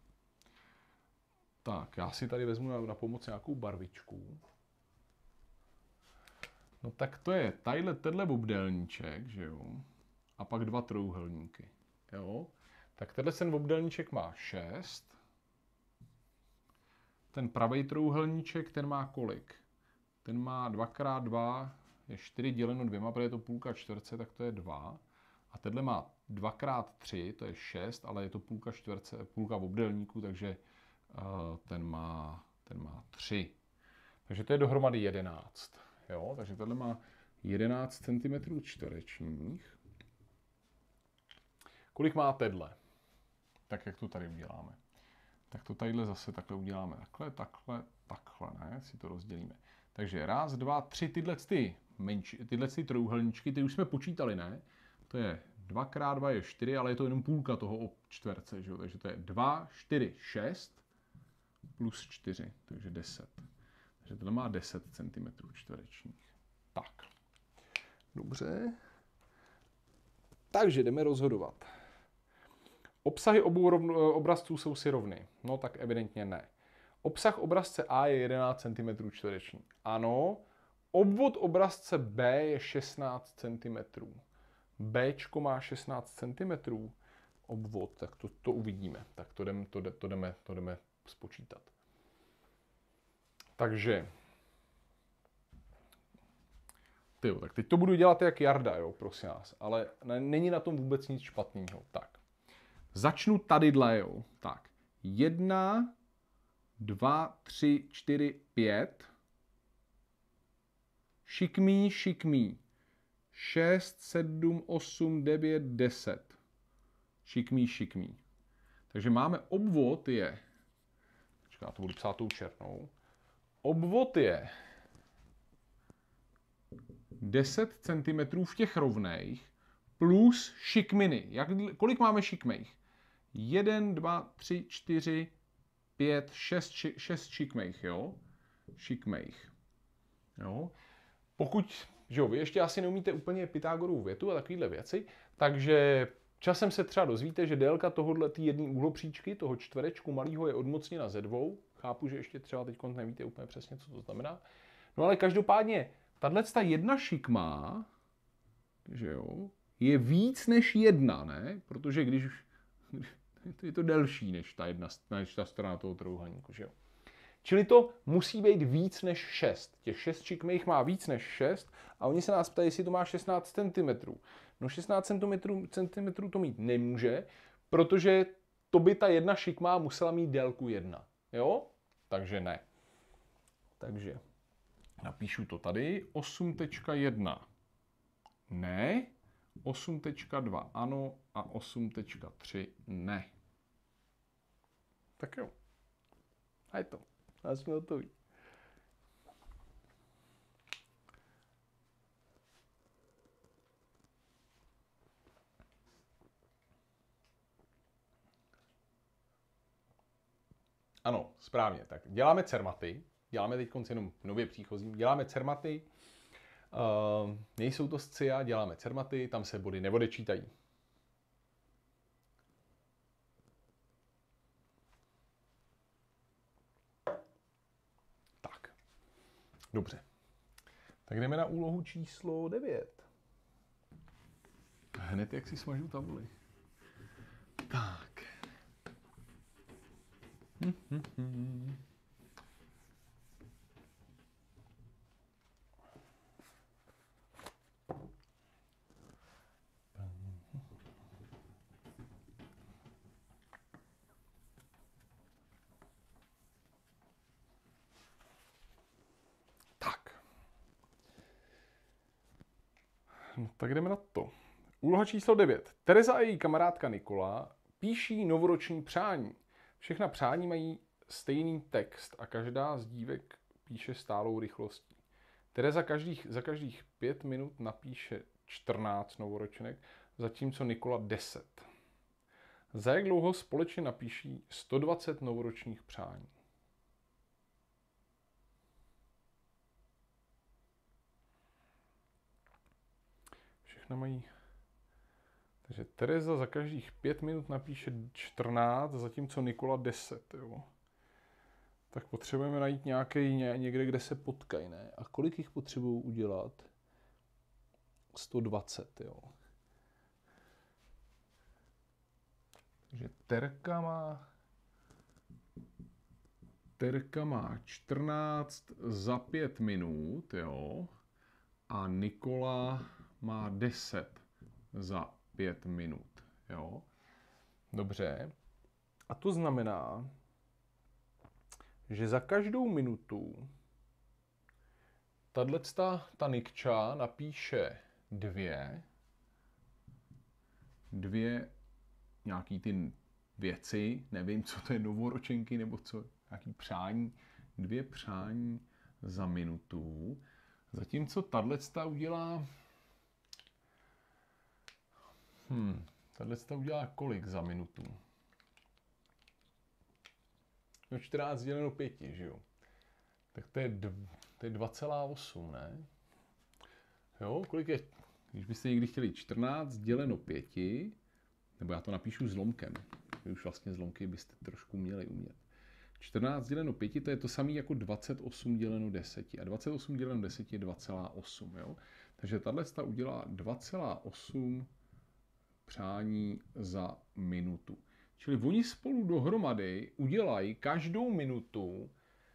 Tak, já si tady vezmu na pomoc nějakou barvičku. No tak to je tenhle obdélníček, že jo? A pak 2 trojúhelníky, jo? Tak ten obdélníček má 6. Ten pravý trojúhelníček, ten má kolik? Ten má 2x2, je 4 děleno 2, protože je to půlka čtverce, tak to je 2. A tenhle má 2x3, to je 6, ale je to půlka čtverce, půlka obdélníku, takže ten má 3. Takže to je dohromady 11. Jo, takže tohle má 11 cm čtverečních. Kolik má tenhle? Tak jak to tady uděláme? Tak to tadyhle zase takhle uděláme. Takhle, ne? Si to rozdělíme. Takže 1, 2, 3 tyhle trojúhelníčky, ty už jsme počítali, ne? To je 2x2 je 4, ale je to jenom půlka toho čtverce, že jo? Takže to je 2, 4, 6 plus 4, takže 10. Takže tohle má 10 cm čtverečních. Tak. Dobře. Takže jdeme rozhodovat. Obsahy obou obrazců jsou si rovny. No tak evidentně ne. Obsah obrazce A je 11 cm čtvereční. Ano. Obvod obrazce B je 16 cm. Bčko má 16 cm. Obvod, tak to uvidíme. Tak to jdeme spočítat. Takže, tak teď to budu dělat jak Jarda, jo, prosím vás, ale není na tom vůbec nic špatného. Tak, začnu tadyhle, jo, tak, 1, 2, 3, 4, 5, šikmý, 6, 7, 8, 9, 10, šikmý. Takže máme obvod je, já to budu psát tou černou, obvod je 10 cm v těch rovných plus šikminy. Kolik máme šikmejch? 1, 2, 3, 4, 5, 6 šikmejch, jo? Šikmejch. Jo? Pokud, že jo, vy ještě asi neumíte úplně Pythagorovu větu a takovéhle věci, takže časem se třeba dozvíte, že délka tohohle té jedné úhlopříčky, toho čtverečku malého, je odmocněna ze dvou. Chápu, že ještě třeba teď nevíte úplně přesně, co to znamená. No ale každopádně, tato jedna šikma, že jo, je víc než jedna, ne? Protože když je to delší než ta strana toho trojúhelníku, že jo. Čili to musí být víc než 6. Těch 6 šikmých má víc než 6 a oni se nás ptají, jestli to má 16 cm. No 16 cm to mít nemůže, protože to by ta jedna šikma musela mít délku 1. Jo? Takže ne. Takže napíšu to tady. 8.1 ne. 8.2 ano a 8.3 ne. Tak jo. A je to. A jsme hotoví. Ano, správně. Tak děláme cermaty. Děláme teď jenom nově příchozím. Děláme cermaty. Nejsou to scia, děláme cermaty, tam se body neodečítají. Tak. Dobře. Tak jdeme na úlohu číslo 9. Hned jak si smažu tabuli. Tak. No, tak jdeme na to. Úloha číslo 9. Tereza a její kamarádka Nikola píší novoroční přání. Všechna přání mají stejný text a každá z dívek píše stálou rychlostí. Tereza za každých 5 minut napíše 14 novoročenek, zatímco Nikola 10. Za jak dlouho společně napíší 120 novoročních přání? Všechna mají... Takže Tereza za každých 5 minut napíše 14, zatímco Nikola 10, jo. Tak potřebujeme najít někde, kde se potkají, ne? A kolik jich potřebují udělat? 120, jo. Takže Terka má 14 za 5 minut, jo. A Nikola má 10 za 5 minut, jo. Dobře. A to znamená, že za každou minutu ta Nikča napíše dvě nějaký ty věci, nevím, co to je, novoročenky nebo co, nějaký přání, 2 přání za minutu, zatímco tato udělá udělá kolik za minutu? No 14 děleno 5, že jo? Tak to je 2,8, ne? Jo, kolik je? Když byste někdy chtěli 14 děleno 5, nebo já to napíšu zlomkem, vy už vlastně zlomky byste trošku měli umět. 14 děleno 5, to je to samé jako 28 děleno 10. A 28 děleno 10 je 2,8, jo? Takže tato udělá 2,8 přání za minutu. Čili oni spolu dohromady udělají každou minutu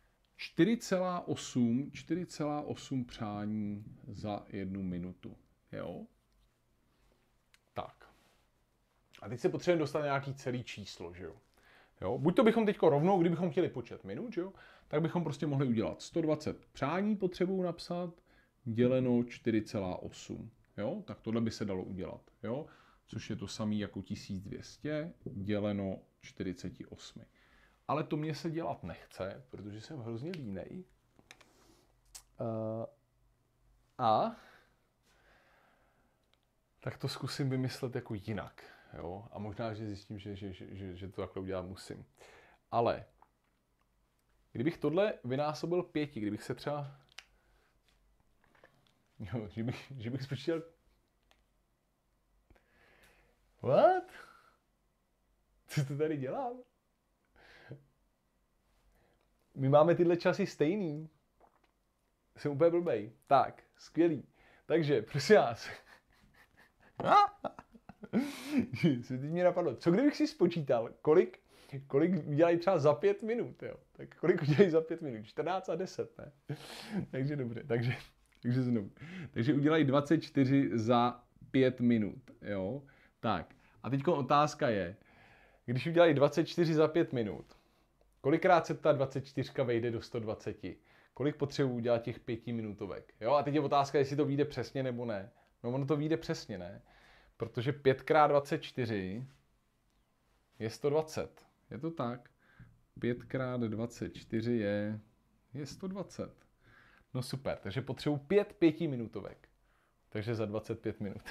4,8 přání za 1 minutu. Jo? Tak. A teď se potřebujeme dostat nějaký celý číslo, že jo? Jo? Buď to bychom teď rovnou, kdybychom chtěli počet minut, že jo? Tak bychom prostě mohli udělat 120 přání potřebuji napsat, děleno 4,8. Jo? Tak tohle by se dalo udělat. Jo? Což je to samé jako 1200 děleno 48. Ale to mě se dělat nechce, protože jsem hrozně línej. Tak to zkusím vymyslet jako jinak. Jo? A možná, že zjistím, že to takhle udělat musím. Ale kdybych tohle vynásobil 5, kdybych se třeba Jo, že bych spočítal... What? Co to tady dělám? My máme tyhle časy stejný. Jsem úplně blbej. Tak, skvělý. Takže, prosím vás. Se teď mě napadlo, co kdybych si spočítal, kolik udělají třeba za 5 minut, jo? Tak kolik udělají za 5 minut? 14 a 10, ne? Takže dobře, takže znovu. Takže udělají 24 za 5 minut, jo? Tak, a teď otázka je, když udělají 24 za 5 minut, kolikrát se ta 24 vejde do 120? Kolik potřebuji udělat těch 5 minutovek? Jo? A teď je otázka, jestli to vyjde přesně nebo ne. No ono to vyjde přesně, ne? Protože 5x24 je 120. Je to tak? 5x24 je 120. No super, takže potřebuji 5 pětiminutovek. Takže za 25 minut.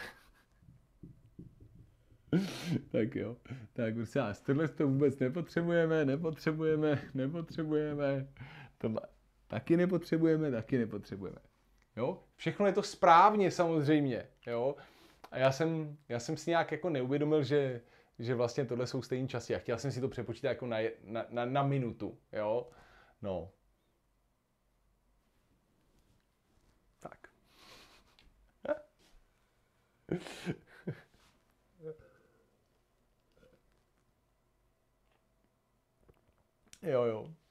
Tak jo. Tak prostě tohle to vůbec nepotřebujeme. Tohle taky nepotřebujeme. Jo? Všechno je to správně samozřejmě, jo? A já jsem si nějak jako neuvědomil, že vlastně tohle jsou stejný časy. A chtěl jsem si to přepočítat jako na minutu, jo? No. Tak. Jo.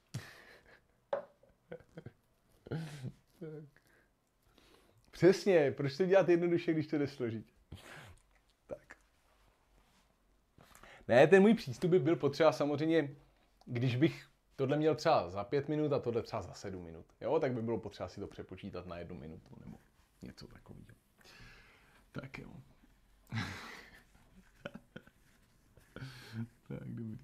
Tak. Přesně, proč to dělat jednoduše, když to jde složitě? Tak. Ne, ten můj přístup by byl potřeba samozřejmě, když bych tohle měl třeba za 5 minut a tohle třeba za 7 minut. Jo, tak by bylo potřeba si to přepočítat na 1 minutu nebo něco takového. Tak jo. Tak, dobrý.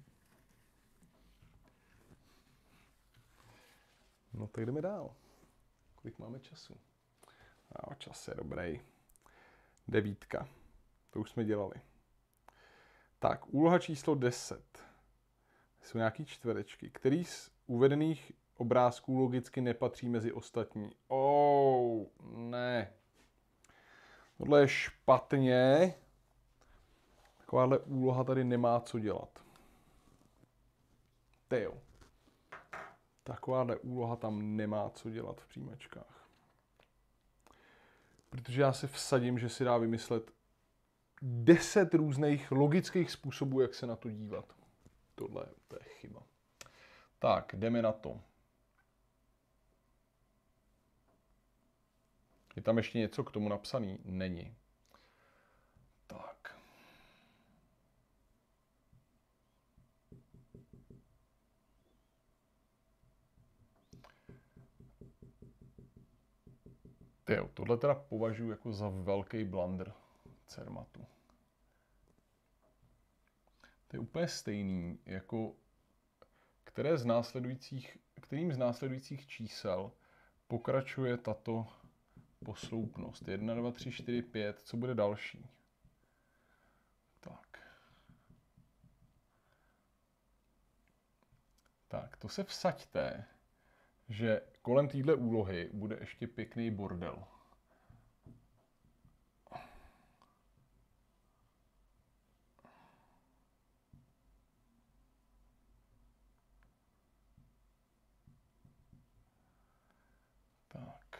No tak jdeme dál. Kolik máme času? Čas je dobrý. 9. To už jsme dělali. Tak, úloha číslo 10. Jsou nějaký čtverečky. Který z uvedených obrázků logicky nepatří mezi ostatní? Ne. Tohle je špatně. Takováhle úloha tady nemá co dělat. Tejo. Takováhle úloha tam nemá co dělat v přijímačkách. Protože já si vsadím, že si dá vymyslet 10 různých logických způsobů, jak se na to dívat. Tohle to je chyba. Tak, jdeme na to. Je tam ještě něco k tomu napsaný? Není. Tak. Tyjo, tohle teda považuji jako za velký blunder Cermatu. To je úplně stejný, jako kterým z následujících čísel pokračuje tato posloupnost. 1, 2, 3, 4, 5. Co bude další? Tak, to se vsaďte, že kolem téhle úlohy bude ještě pěkný bordel. Tak.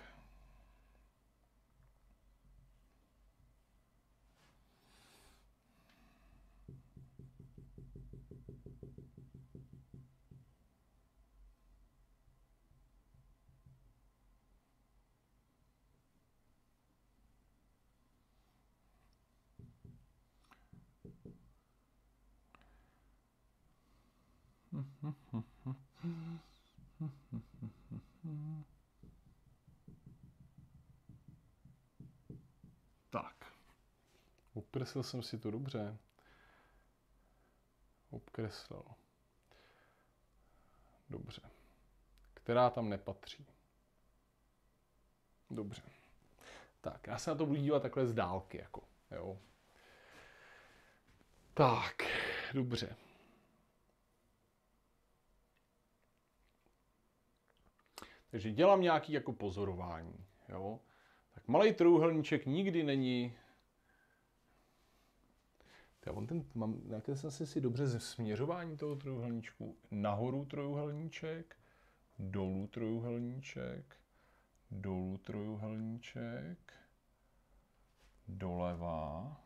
Tak. Obkreslil jsem si to dobře. Obkreslil. Dobře. Která tam nepatří. Dobře. Tak, já se na to budu dívat takhle z dálky, jako, jo. Tak, dobře. Takže dělám nějaký jako pozorování, jo. Tak malý trojúhelníček nikdy není... Mám nějaké si dobře ze směřování toho trojúhelníčku. Nahoru trojúhelníček, dolů trojúhelníček, dolů trojúhelníček, doleva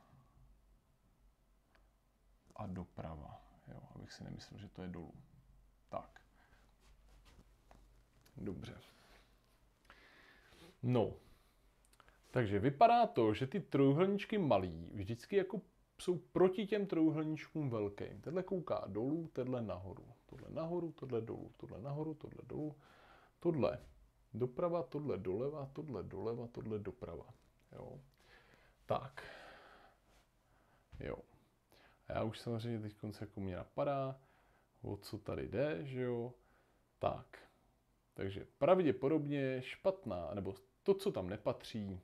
a doprava. Jo, abych si nemyslel, že to je dolů. Tak. Dobře. No. Takže vypadá to, že ty trojúhelníčky malý vždycky jako jsou proti těm trojúhelníčkům velkým. Tenhle kouká dolů, tenhle nahoru. Tohle nahoru, tohle dolů, tohle nahoru, tohle dolů, tohle doprava, tohle doleva, tohle doleva, tohle doprava. Jo. Tak. Jo. A já už samozřejmě teď konce jako mě napadá, o co tady jde, že jo. Tak. Takže pravděpodobně špatná, nebo to, co tam nepatří,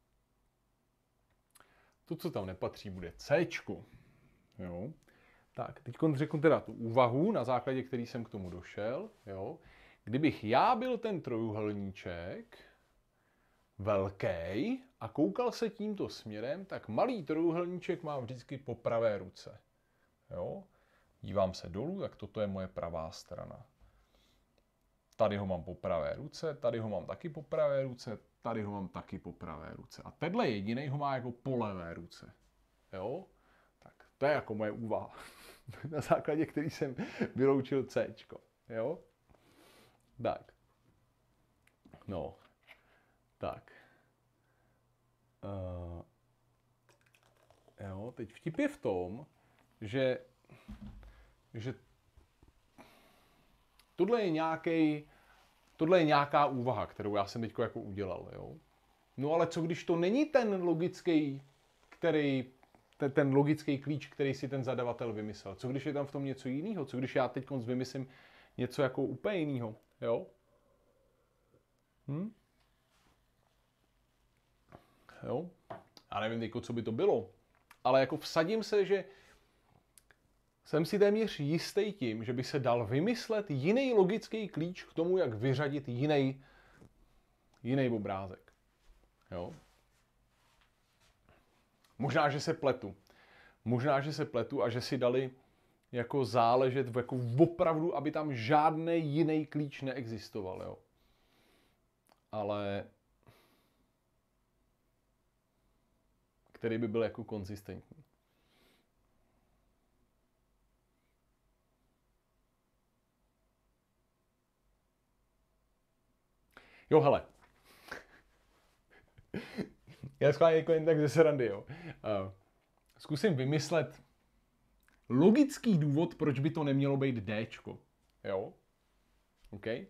bude Cčko. Jo. Tak, teď řeknu teda tu úvahu, na základě který jsem k tomu došel. Jo. Kdybych já byl ten trojúhelníček velký a koukal se tímto směrem, tak malý trojúhelníček mám vždycky po pravé ruce. Jo. Dívám se dolů, tak toto je moje pravá strana. Tady ho mám po pravé ruce, tady ho mám taky po pravé ruce, tady ho mám taky po pravé ruce. A tenhle jedinej ho má jako po levé ruce. Jo? Tak to je jako moje úvaha. Na základě který jsem vyloučil Cčko. Jo? Tak. No. Tak. Jo, teď vtip je v tom, že tohle je nějaká úvaha, kterou já jsem teď jako udělal, jo. No ale co když to není ten logický klíč, který si ten zadavatel vymyslel? Co když je tam v tom něco jiného? Co když já teď vymyslím něco jako úplně jiného, jo? Jo? Já nevím teďko, co by to bylo, ale jako vsadím se, že jsem si téměř jistý tím, že by se dal vymyslet jiný logický klíč k tomu, jak vyřadit jiný obrázek. Jo? Možná, že se pletu a že si dali jako záležet jako opravdu, aby tam žádný jiný klíč neexistoval. Jo? Ale který by byl jako konzistentní. Jo, hele. Já schválně jako jen tak ze srandy, jo. Zkusím vymyslet logický důvod, proč by to nemělo být Dčko. Jo? OK? Jen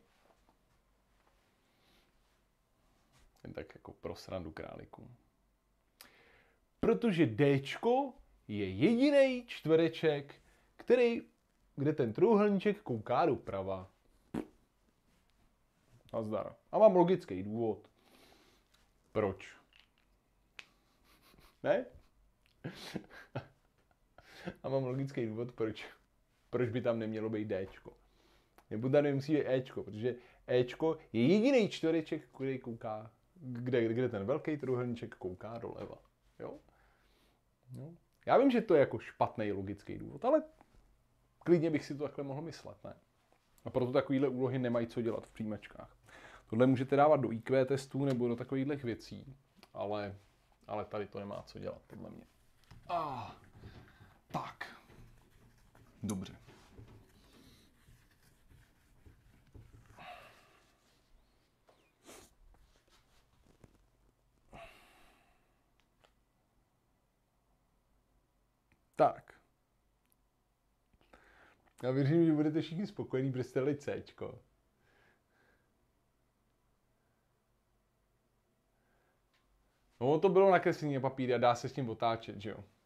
tak jako pro srandu králiku. Protože Dčko je jediný čtvereček, kde ten trojúhelníček kouká doprava. Nazdar. A mám logický důvod. Proč? Ne? A mám logický důvod, proč by tam nemělo být Dčko. Nebo tam nemusí být Ečko, protože Ečko je jediný čtvereček, který kouká, kde ten velký trojúhelníček kouká doleva. Jo? No. Já vím, že to je jako špatný logický důvod, ale klidně bych si to takhle mohl myslet, ne? A proto takovýhle úlohy nemají co dělat v přijímačkách. Tohle můžete dávat do IQ testů nebo do takovýchhle věcí, ale tady to nemá co dělat, podle mě. Tak. Dobře. Tak. Já věřím, že budete všichni spokojení, protože jste dali Cčko. No, to bylo nakreslení na papír a dá se s tím otáčet, že jo?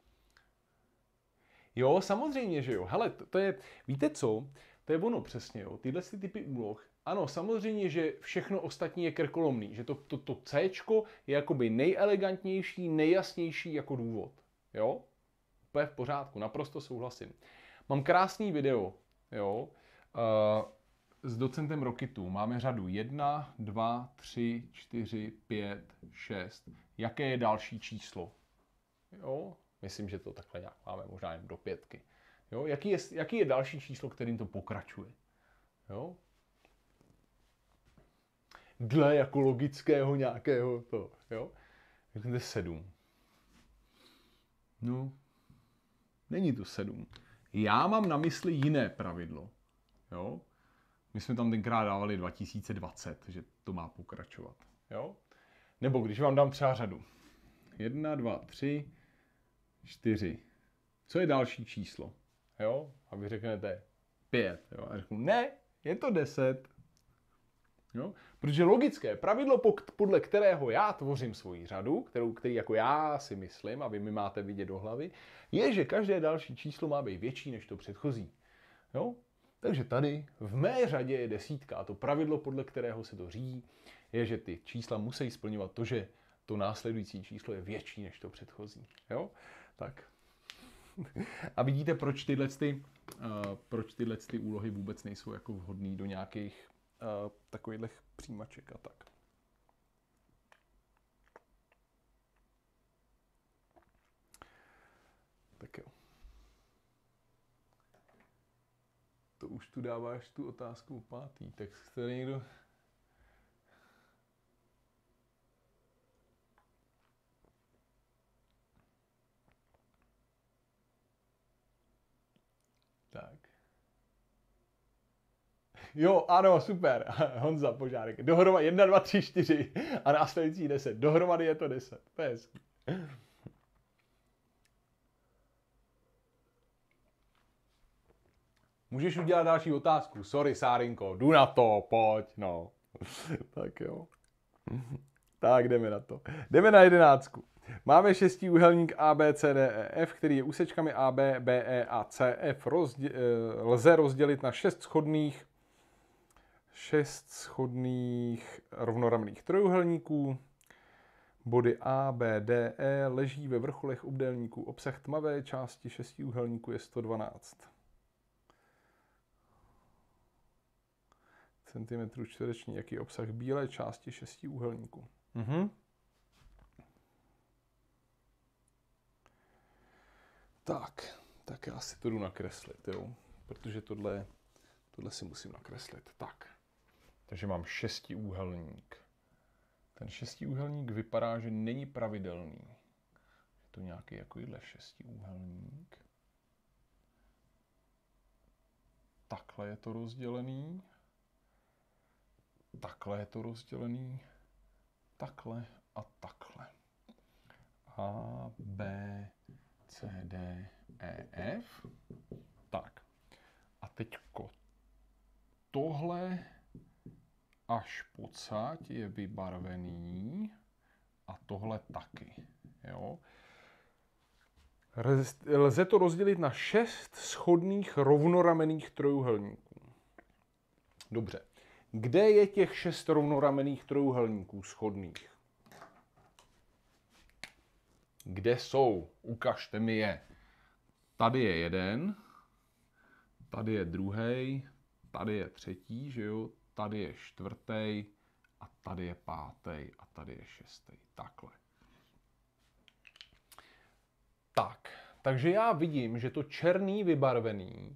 Jo, samozřejmě, že jo. Hele, to je, víte co? To je ono přesně, jo. Tyhle typy úloh. Ano, samozřejmě, že všechno ostatní je krkolomný. Že to Cčko je jakoby nejelegantnější, nejjasnější jako důvod. Jo? Úplně v pořádku, naprosto souhlasím. Mám krásný video, jo. s docentem Rokitu máme řadu 1, 2, 3, 4, 5, 6. Jaké je další číslo? Jo, myslím, že to takhle nějak máme, možná jen do 5. Jo, jaký je další číslo, kterým to pokračuje? Jo? Dle jako logického nějakého to, jo? Řekněte 7. No, není to 7. Já mám na mysli jiné pravidlo. Jo? My jsme tam tenkrát dávali 2020, že to má pokračovat. Jo? Nebo když vám dám třeba řadu. 1, 2, 3, 4. Co je další číslo? Jo? A vy řeknete 5. Jo? A řeknu, ne, je to 10. Jo? Protože logické pravidlo, podle kterého já tvořím svoji řadu, který jako já si myslím, a vy mi máte vidět do hlavy, je, že každé další číslo má být větší než to předchozí. Jo? Takže tady v mé řadě je 10. A to pravidlo, podle kterého se to řídí, je, že ty čísla musí splňovat to, že to následující číslo je větší než to předchozí. Jo? Tak. A vidíte, proč tyhle úlohy vůbec nejsou jako vhodný do nějakých takových přijímaček a tak. Tak jo. To už tu dáváš tu otázku 5. Tak chce někdo... Tak. Jo, ano, super. Honza Požárek. Dohromady 1, 2, 3, 4 a následující 10. Dohromady je to 10. To je hezký. Můžeš udělat další otázku. Sorry, Sárinko, jdu na to, pojď, no. Tak jo. Tak jdeme na to. Jdeme na 11. Máme šestiúhelník ABCDEF, který je úsečkami AB, BE a CF. Lze rozdělit na 6 shodných rovnorovných trojuhelníků. Body A, B, D, E leží ve vrcholech obdélníků. Obsah tmavé části šestiúhelníku je 112 centimetrů čtverečních. Jaký je obsah bílé části šestiúhelníku? Tak já si to jdu nakreslit, jo? Protože tohle si musím nakreslit. Tak, takže mám šestiúhelník. Ten šestiúhelník vypadá, že není pravidelný. Je to nějaký takovýhle šestiúhelník. Takhle je to rozdělený. Takhle je to rozdělený. Takhle a takhle. A, B, C, D, E, F. Tak. A teďko tohle až pocať je vybarvený a tohle taky. Jo? Lze to rozdělit na 6 shodných rovnoramenných trojuhelníků. Dobře. Kde je těch 6 rovnoramenných trojuhelníků shodných? Kde jsou? Ukažte mi je. Tady je jeden, tady je druhý, tady je třetí, že jo? Tady je čtvrtý a tady je pátý a tady je šestý. Takhle. Tak, takže já vidím, že to černý vybarvený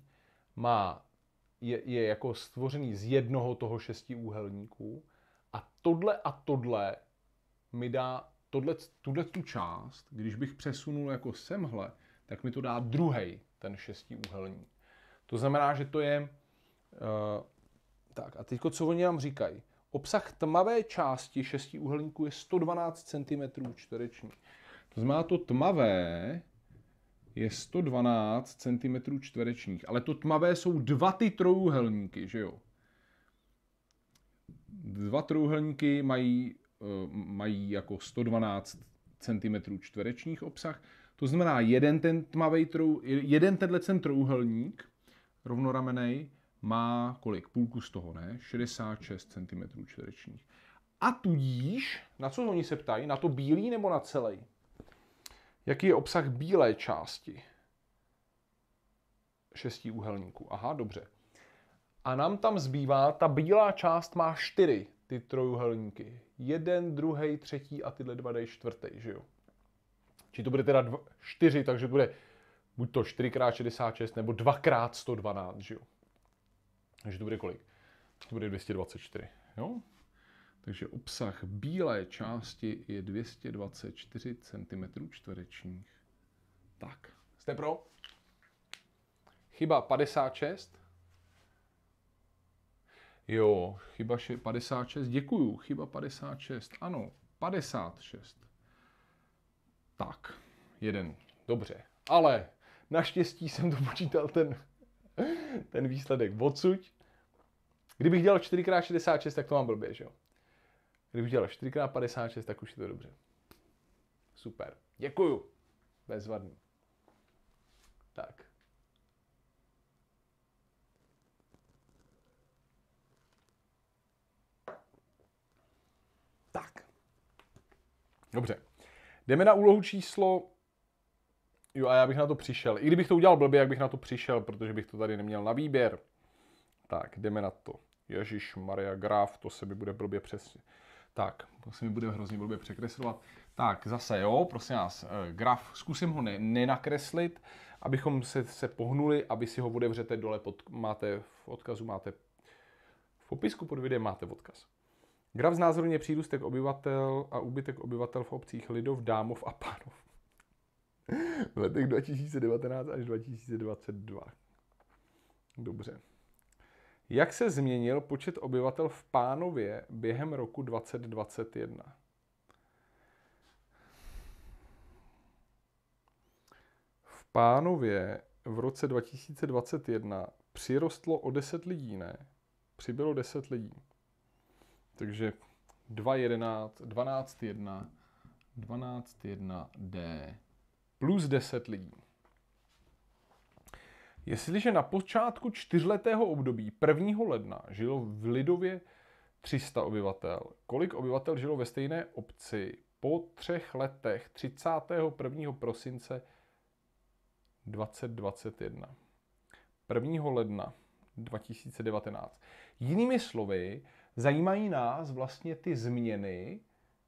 je jako stvořený z jednoho toho šestiúhelníku a tohle mi dá tuhle tu část, když bych přesunul jako semhle, tak mi to dá druhý ten šestiúhelník. To znamená, že to je... tak a teďko, co oni nám říkají? Obsah tmavé části šestiúhelníku je 112 cm čtverečních. To znamená, to tmavé je 112 cm čtverečních. Ale to tmavé jsou dva ty trojuhelníky, že jo? Dva trojuhelníky mají jako 112 cm čtverečních obsah. To znamená, jeden tenhle trojuhelník rovnoramenej má kolik? Půlku z toho, ne? 66 cm čtverečních. A tudíž, na co oni se ptají? Na to bílý nebo na celý? Jaký je obsah bílé části šestiúhelníku? Aha, dobře. A nám tam zbývá, ta bílá část má 4 ty trojuhelníky. 1, 2, 3 a tyhle 2 dají 4, že jo? Či to bude teda 4, takže bude buď to 4x66 nebo 2x112, že jo? Takže to bude kolik? To bude 224, jo? Takže obsah bílé části je 224 cm čtverečních. Tak, jste pro? Chyba 56. Jo, chyba 56, děkuju, chyba 56, ano, 56. Tak, jeden, dobře, ale naštěstí jsem to počítal ten výsledek odsud. Kdybych dělal 4x66, tak to mám blbě, že jo? Kdybych dělal 4x56, tak už je to dobře. Super, děkuju, bezvadný. Tak. Tak. Dobře. Jdeme na úlohu číslo... Jo, a já bych na to přišel. I kdybych to udělal blbě, jak bych na to přišel, protože bych to tady neměl na výběr. Tak, jdeme na to. Ježišmarja, graf, to se mi bude blbě přesně. Tak, to se mi bude hrozně blbě překreslovat. Tak, zase jo, prosím vás, graf, zkusím ho nenakreslit, abychom se pohnuli, aby si ho otevřete dole, máte v odkazu, máte v popisku pod videem máte odkaz. Graf znázorňuje přírůstek obyvatel a úbytek obyvatel v obcích Lidov, Dámov a Pánov v letech 2019 až 2022. Dobře. Jak se změnil počet obyvatel v Pánově během roku 2021? V Pánově v roce 2021 přirostlo o 10 lidí, ne? Přibylo 10 lidí. Takže 2.11, 12.1, 12.1D plus 10 lidí. Jestliže na počátku 4letého období 1. ledna žilo v Lidově 300 obyvatel, kolik obyvatel žilo ve stejné obci po 3 letech 31. prosince 2021? 1. ledna 2019. Jinými slovy, zajímají nás vlastně ty změny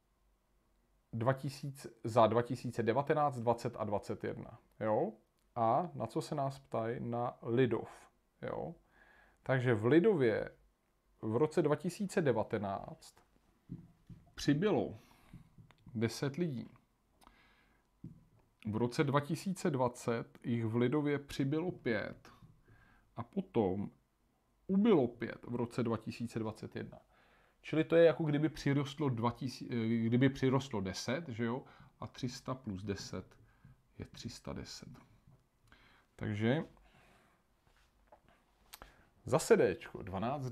za 2019, 20 a 21. Jo? A na co se nás ptají? Na Lidov. Jo? Takže v Lidově v roce 2019 přibylo 10 lidí. V roce 2020 jich v Lidově přibylo 5 a potom ubylo 5 v roce 2021. Čili to je jako kdyby přirostlo 10, že jo? A 300 plus 10 je 310. Takže zase Dčko,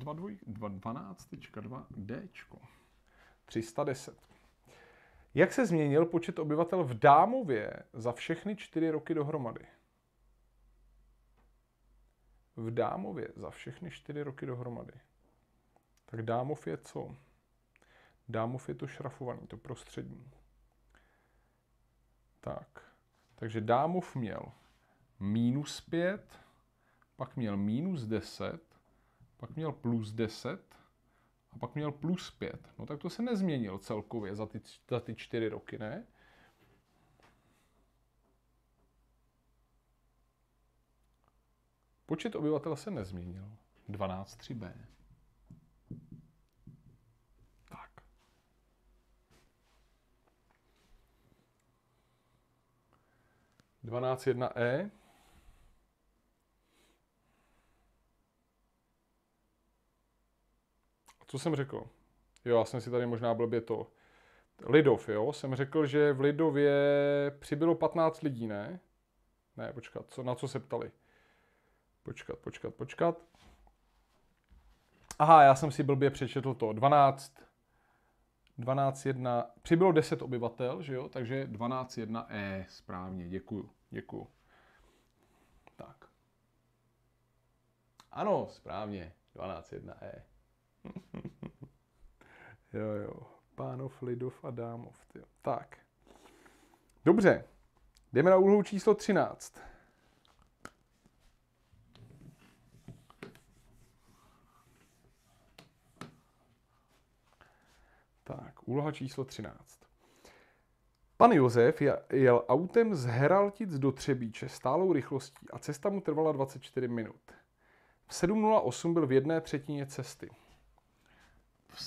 12.2 Dčko, 310. Jak se změnil počet obyvatel v Dámově za všechny 4 roky dohromady? V Dámově za všechny 4 roky dohromady. Tak Dámov je co? Dámov je to šrafovaný, to prostřední. Tak. Takže Dámov měl -5, pak měl -10, pak měl +10 a pak měl +5. No tak to se nezměnil celkově za ty 4 roky, ne? Počet obyvatel se nezměnil. 12.3b. Tak. E. Co jsem řekl? Jo, já jsem si tady možná blbě to... Lidov, jo? Jsem řekl, že v Lidově přibylo 15 lidí, ne? Ne, počkat, na co se ptali? Počkat. Aha, já jsem si blbě přečetl to. 12.1. Přibylo 10 obyvatel, že jo? Takže 12.1e, správně, děkuju. Tak. Ano, správně, 12.1e. jo. Pánov, Lidov a Dámov. Tyjo. Tak. Dobře. Jdeme na úlohu číslo 13. úloha číslo 13. Pan Josef jel autem z Heraltic do Třebíče stálou rychlostí a cesta mu trvala 24 minut. V 7:08 byl v 1/3 cesty. V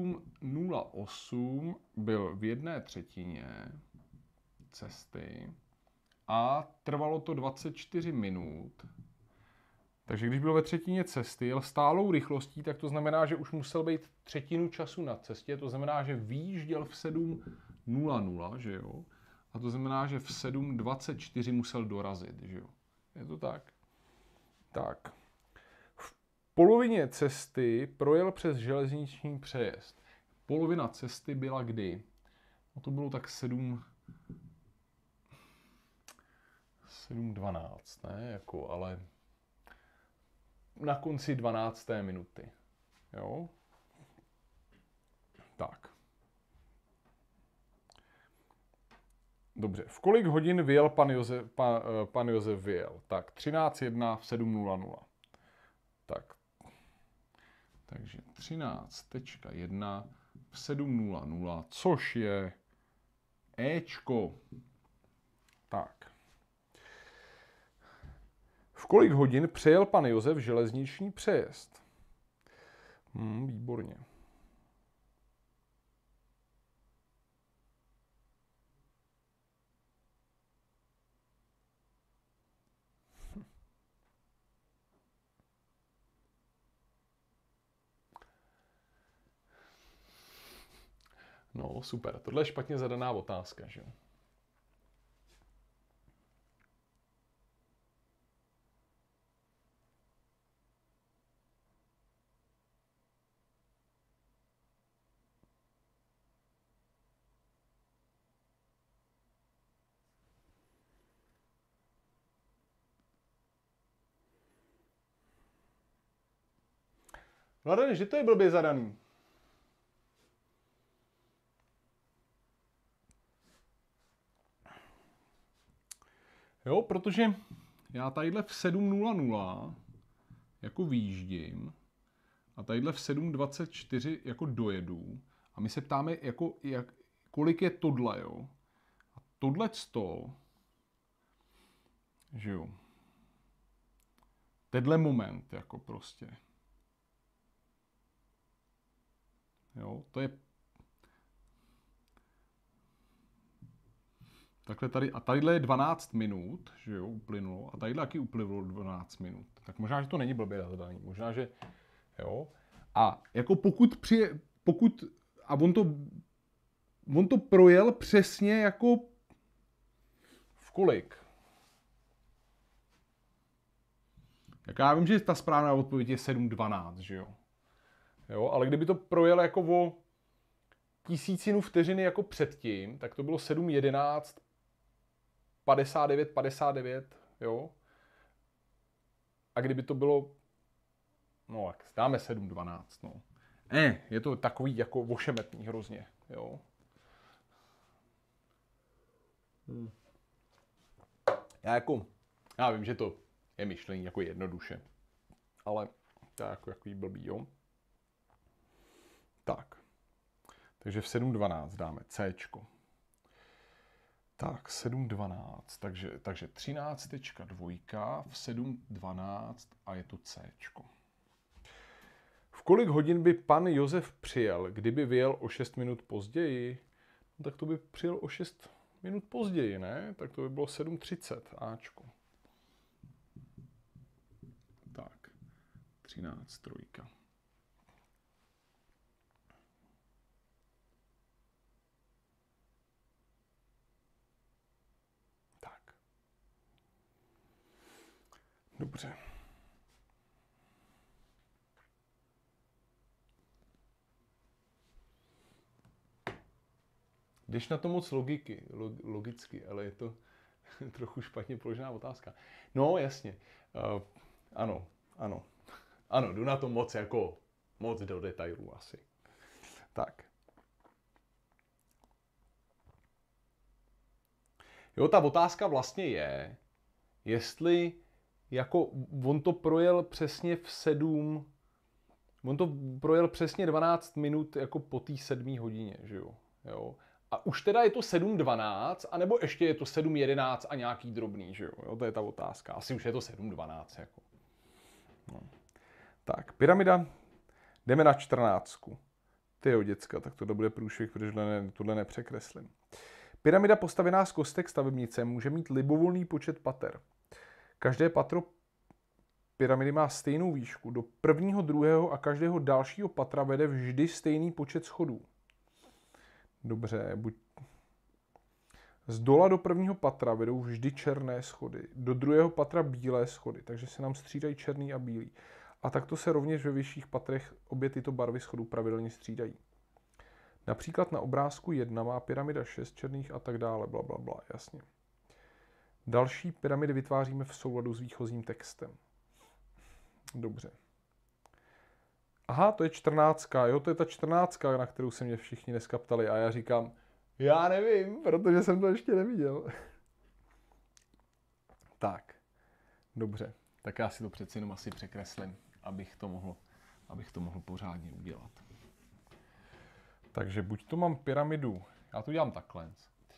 7:08 byl v 1/3 cesty a trvalo to 24 minut. Takže když byl ve třetině cesty, jel stálou rychlostí, tak to znamená, že už musel být třetinu času na cestě. To znamená, že výjížděl v 7:00, že jo? A to znamená, že v 7:24 musel dorazit, že jo? Je to tak? Tak. V polovině cesty projel přes železniční přejezd. Polovina cesty byla kdy? No to bylo tak 7:12, ne? Jako, ale na konci 12. minuty. Jo? Tak. Dobře. V kolik hodin vyjel pan Josef vyjel? Tak 13:01 v 7:00. Tak. Takže 13:01 v 7:00, což je Ečko. Tak. V kolik hodin přejel pan Josef železniční přejezd? Výborně. No, super. Tohle je špatně zadaná otázka, že jo? Mladen, že to je blbě zadaný. Jo, protože já tadyhle v 7:00 jako vyjíždím a tadyhle v 7:24 jako dojedu a my se ptáme, jako, kolik je tohle, jo. A tohleto, že jo, tenhle moment, jako prostě. Jo, to je takhle tady, a tadyhle je 12 minut, že jo, uplynulo, a tadyhle taky uplynulo 12 minut. Tak možná, že to není blbě zadání, možná, že, jo. A jako a on to projel přesně jako v kolik? Jak já vím, že ta správná odpověď je 7:12, že jo. Jo, ale kdyby to projel jako o tisícinu vteřiny jako předtím, tak to bylo 7:11, 59, jo. A kdyby to bylo, no jak dáme 7:12, no. Je to takový jako ošemetný hrozně, jo. Já vím, že to je myšlení jako jednoduše, ale to je jako blbý, jo. Tak. Takže v 7:12 dáme Cčko. Tak, 7:12. Takže 13.2 v 7:12 a je to Cčko. V kolik hodin by pan Josef přijel, kdyby vyjel o 6 minut později? No, tak to by přijel o 6 minut později, ne? Tak to by bylo 7:30 Ačko. Tak, 13.3. Dobře. Jdeš na to moc logicky, ale je to trochu špatně položená otázka. No, jasně. Ano, jdu na to moc do detailů asi. Tak. Jo, ta otázka vlastně je, jestli jako on to projel přesně v On to projel přesně 12 minut jako po té 7 hodině, že jo. A už teda je to 7:12, anebo ještě je to 7:11 a nějaký drobný, že jo. To je ta otázka. Asi už je to 7:12, jako. No. Tak, pyramida. Jdeme na 14. Tyjo, děcka, tak to bude průšvih, protože tohle nepřekreslím. Pyramida postavená z kostek stavebnice může mít libovolný počet pater. Každé patro pyramidy má stejnou výšku. Do prvního, druhého a každého dalšího patra vede vždy stejný počet schodů. Dobře, z dola do prvního patra vedou vždy černé schody. Do druhého patra bílé schody, takže se nám střídají černý a bílý. A takto se rovněž ve vyšších patrech obě tyto barvy schodů pravidelně střídají. Například na obrázku 1 má pyramida 6 černých a tak dále, blablabla, jasně. Další pyramidy vytváříme v souladu s výchozím textem. Dobře. Aha, to je 14. Jo, to je ta 14, na kterou se mě všichni dneska ptali. A já říkám, já nevím, protože jsem to ještě neviděl. Tak, dobře. Tak já si to přeci jenom asi překreslím, abych to mohl pořádně udělat. Takže buď to mám pyramidu, já to dělám takhle.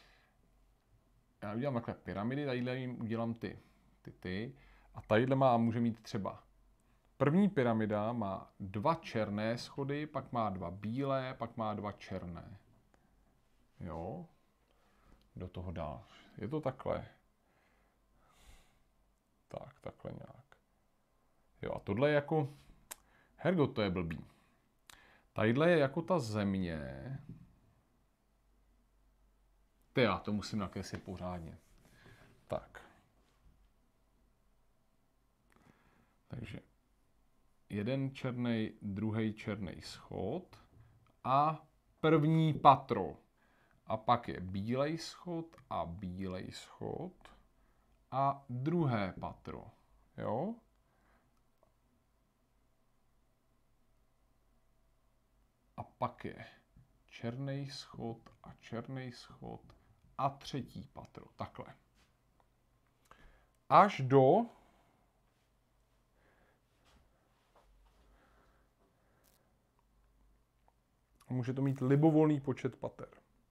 Já udělám takhle pyramidy, tadyhle jim udělám ty. A tadyhle může mít třeba. První pyramida má 2 černé schody, pak má 2 bílé, pak má 2 černé. Jo. Do toho dál. Je to takhle. Tak, takhle nějak. Jo, a tohle je jako... Hergot, to je blbý. Tadyhle je jako ta země. Já to musím nakreslit pořádně. Tak. Takže jeden černý, druhý černý schod a první patro. A pak je bílej schod a bílej schod a druhé patro. Jo? A pak je černý schod a černý schod a třetí patro. Takhle. Až do může to mít libovolný počet pater.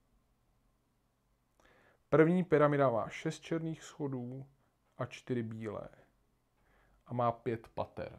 První pyramida má 6 černých schodů a 4 bílé. A má 5 pater.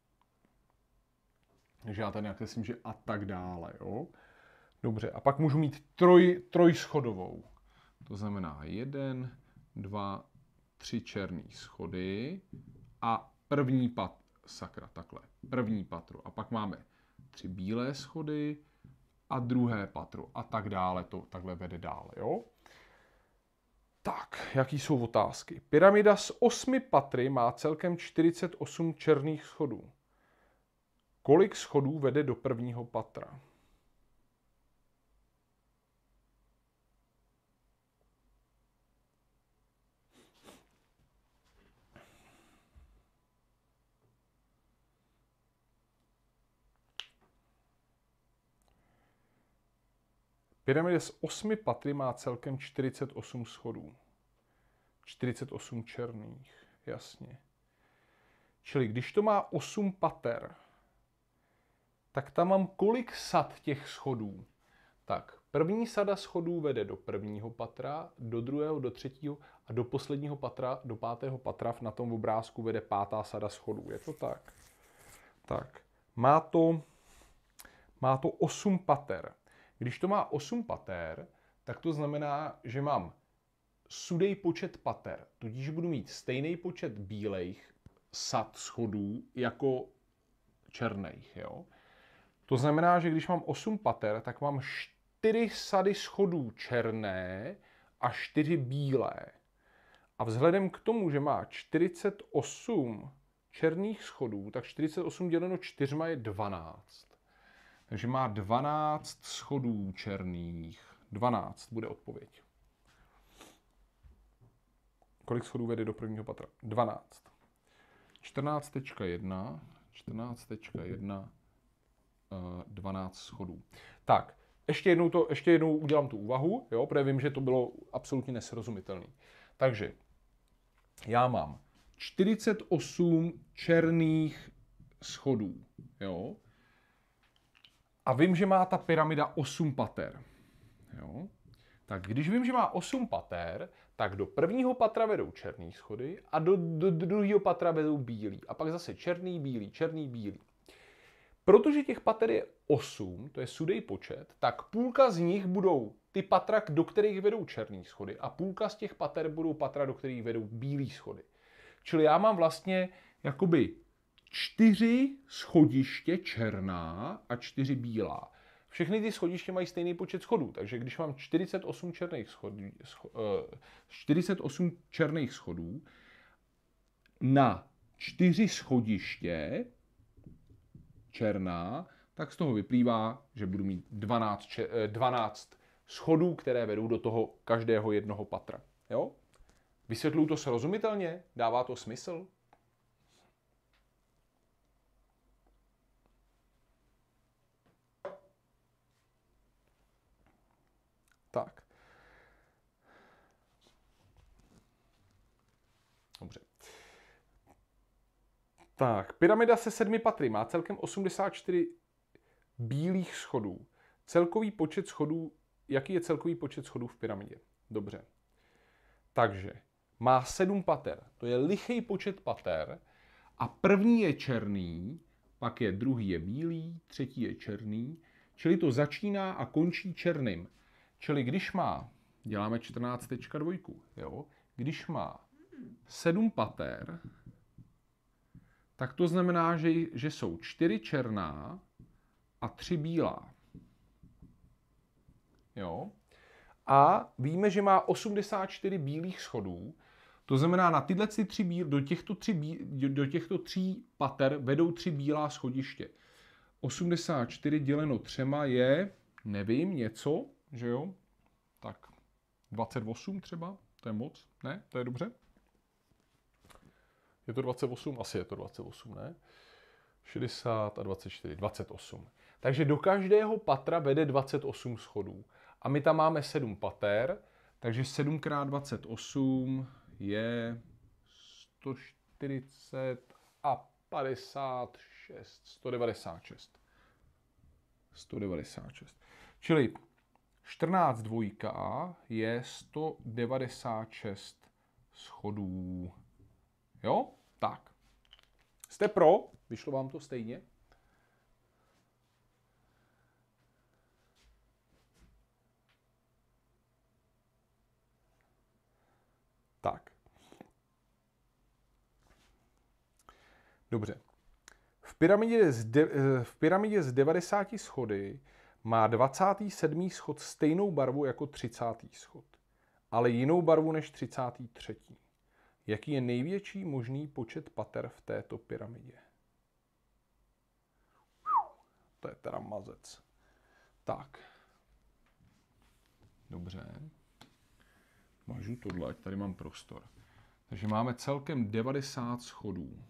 Takže já tady nějak myslím, že a tak dále. Jo? Dobře, a pak můžu mít trojschodovou. To znamená 1, 2, 3 černý schody a první patro. Sakra, takhle. První patro. A pak máme 3 bílé schody a druhé patro. A tak dále. To takhle vede dále. Jo? Tak, jaký jsou otázky? Pyramida s 8 patry má celkem 48 černých schodů. Kolik schodů vede do prvního patra? Pyramida s 8 patry má celkem 48 schodů. 48 černých, jasně. Čili když to má 8 pater, tak tam mám kolik sad těch schodů? Tak, první sada schodů vede do prvního patra, do druhého, do třetího a do posledního patra, do 5. patra na tom obrázku vede 5. sada schodů. Je to tak? Tak, má to 8 pater. Když to má 8 pater, tak to znamená, že mám sudej počet pater, tudíž budu mít stejný počet bílejch sad schodů jako černých. Jo? To znamená, že když mám 8 pater, tak mám 4 sady schodů černé a 4 bílé. A vzhledem k tomu, že má 48 černých schodů, tak 48 děleno 4 je 12. Takže má 12 schodů černých. 12 bude odpověď. Kolik schodů vede do prvního patra? 12. 14.1, 12 schodů. Tak, ještě jednou udělám tu úvahu, jo, protože vím, že to bylo absolutně nesrozumitelné. Takže já mám 48 černých schodů, jo. A vím, že má ta pyramida 8 pater. Jo? Tak když vím, že má 8 pater, tak do prvního patra vedou černý schody a do druhého patra vedou bílý. A pak zase černý, bílý. Protože těch pater je 8, to je sudej počet, tak půlka z nich budou ty patra, do kterých vedou černý schody a půlka z těch pater budou patra, do kterých vedou bílý schody. Čili já mám vlastně jakoby 4 schodiště černá a 4 bílá. Všechny ty schodiště mají stejný počet schodů, takže když mám 48 černých schodů na 4 schodiště černá, tak z toho vyplývá, že budu mít 12 schodů, které vedou do toho každého jednoho patra. Jo? Vysvětluju to srozumitelně? Dává to smysl? Tak. Dobře. Tak, pyramida se 7 patry má celkem 84 bílých schodů. Celkový počet schodů, jaký je celkový počet schodů v pyramidě? Dobře. Takže má 7 pater. To je lichý počet pater. A první je černý, pak je druhý je bílý, třetí je černý. Čili to začíná a končí černým. Čili když má, děláme 14.2, jo? Když má 7 pater, tak to znamená, že jsou 4 černá a 3 bílá. Jo? A víme, že má 84 bílých schodů. To znamená, na tyhle do těchto tří pater vedou 3 bílá schodiště. 84 děleno 3 je, nevím, něco, že jo? Tak 28 třeba, to je moc, ne? To je dobře? Je to 28? Asi je to 28, ne? 60 a 24, 28. Takže do každého patra vede 28 schodů. A my tam máme 7 pater, takže 7 x 28 je 140 a 56, 196. 196. Čili 14 dvojka je 196 schodů. Jo? Tak. Jste pro? Vyšlo vám to stejně? Tak. Dobře. V pyramidě z 90 schody má 27. schod stejnou barvu jako 30. schod, ale jinou barvu než 33. Jaký je největší možný počet pater v této pyramidě? To je teda mazec. Tak. Dobře. Mažu tohle, ať tady mám prostor. Takže máme celkem 90 schodů.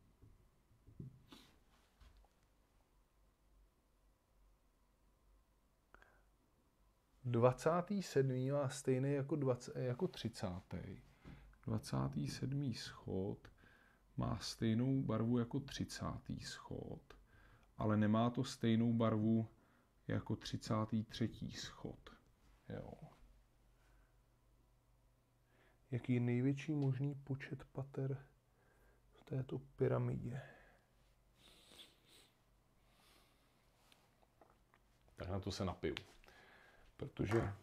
Dvacátý sedmý má stejný jako 30. 27. schod má stejnou barvu jako 30. schod, ale nemá to stejnou barvu jako 33. schod. Jo. Jaký je největší možný počet pater v této pyramidě? Tak na to se napiju, protože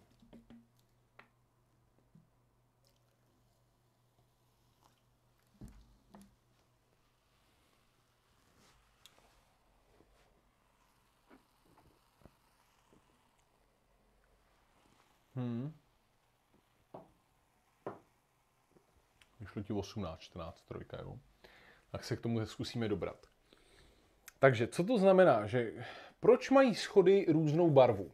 vyšlo ti 18, 14, 3, jo? Tak se k tomu zkusíme dobrat. Takže, co to znamená? Že proč mají schody různou barvu?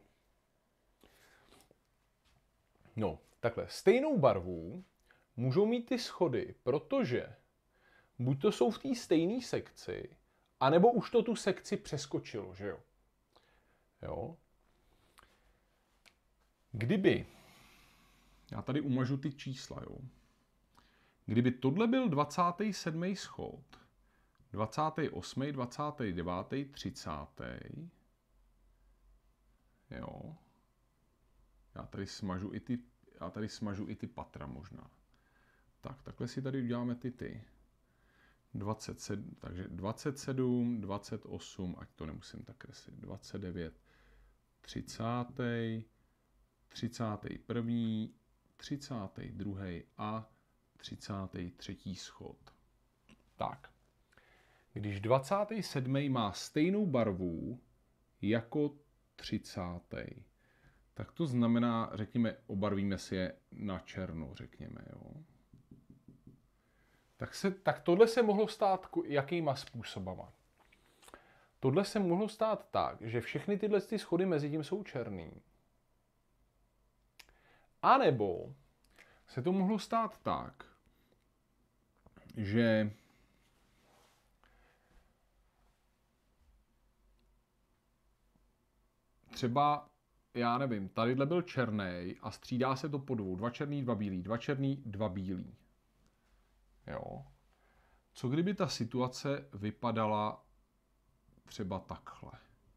No, takhle. Stejnou barvu můžou mít ty schody, protože buď to jsou v té stejné sekci, anebo už to tu sekci přeskočilo, že jo? Jo? Kdyby, já tady umažu ty čísla, jo? Kdyby tohle byl 27. schod, 28., 29., 30., Jo. Já tady smažu i ty patra možná. Tak, takhle si tady uděláme ty. 27, takže 27, 28, ať to nemusím tak kreslit, 29, 30, 31, 32 a 33. schod. Tak. Když 27. má stejnou barvu jako 30., tak to znamená, řekněme, obarvíme si je na černo, řekněme, jo. Tak tohle se mohlo stát jakýma způsobama? Tohle se mohlo stát tak, že všechny tyhle schody mezi tím jsou černý. A nebo se to mohlo stát tak, že třeba, já nevím, tadyhle byl černý a střídá se to po dvou. 2 černý, 2 bílý, 2 černý, 2 bílý. Jo. Co kdyby ta situace vypadala třeba takhle?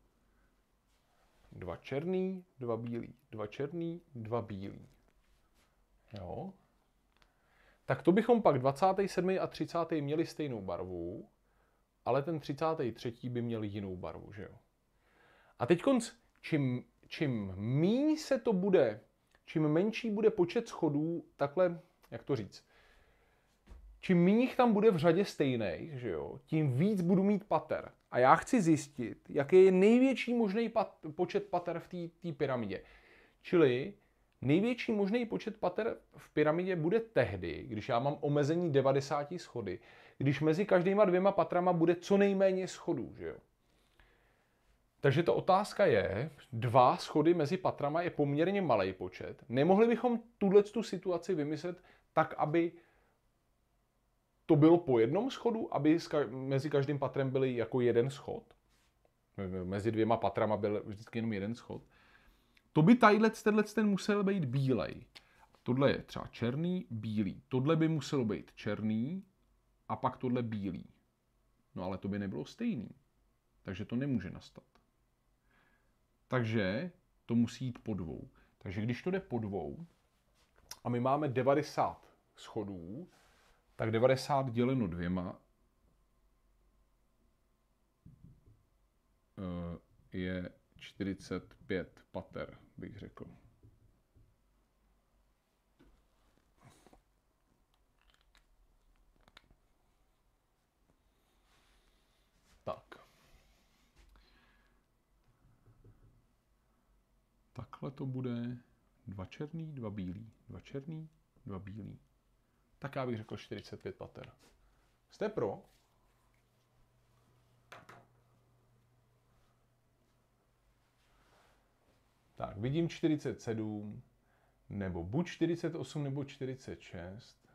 2 černý, 2 bílý, 2 černý, 2 bílý. Jo. Tak to bychom pak 27. a 30. měli stejnou barvu, ale ten 33. by měl jinou barvu, že jo. A teď čím míň se to bude, čím menší bude počet schodů, takhle, jak to říct, čím méně jich tam bude v řadě stejných, že jo, tím víc budu mít pater. A já chci zjistit, jaký je největší možný počet pater v té pyramidě. Čili největší možný počet pater v pyramidě bude tehdy, když já mám omezení 90 schody, když mezi každýma dvěma patrama bude co nejméně schodů, že jo. Takže ta otázka je, 2 schody mezi patrama je poměrně malý počet. Nemohli bychom tu situaci vymyslet tak, aby to bylo po jednom schodu, aby mezi každým patrem byly jako jeden schod. Mezi 2 patrama byl vždycky jenom jeden schod. To by ten musel být bílej. Tohle je třeba černý, bílý. Tohle by muselo být černý a pak tohle bílý. No ale to by nebylo stejný. Takže to nemůže nastat. Takže to musí jít po 2. Takže když to jde po 2 a my máme 90 schodů, tak 90 děleno 2 je 45 pater, bych řekl. Tak. Takhle to bude 2 černý, 2 bílý, 2 černý, 2 bílý. Tak já bych řekl 45 pater. Jste pro? Tak, vidím 47, nebo buď 48, nebo 46.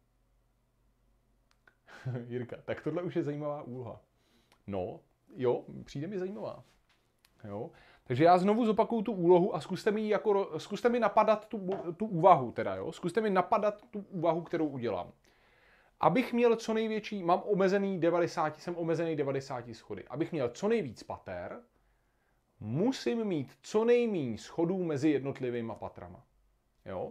Jirka, tak tohle už je zajímavá úloha. No, jo, přijde mi zajímavá. Jo. Takže já znovu zopakuju tu úlohu a zkuste mi napadat tu úvahu, teda, jo. Zkuste mi napadat tu úvahu, kterou udělám. Abych měl co největší, jsem omezený 90 schody. Abych měl co nejvíc pater, musím mít co nejméně schodů mezi jednotlivými patrama. Jo?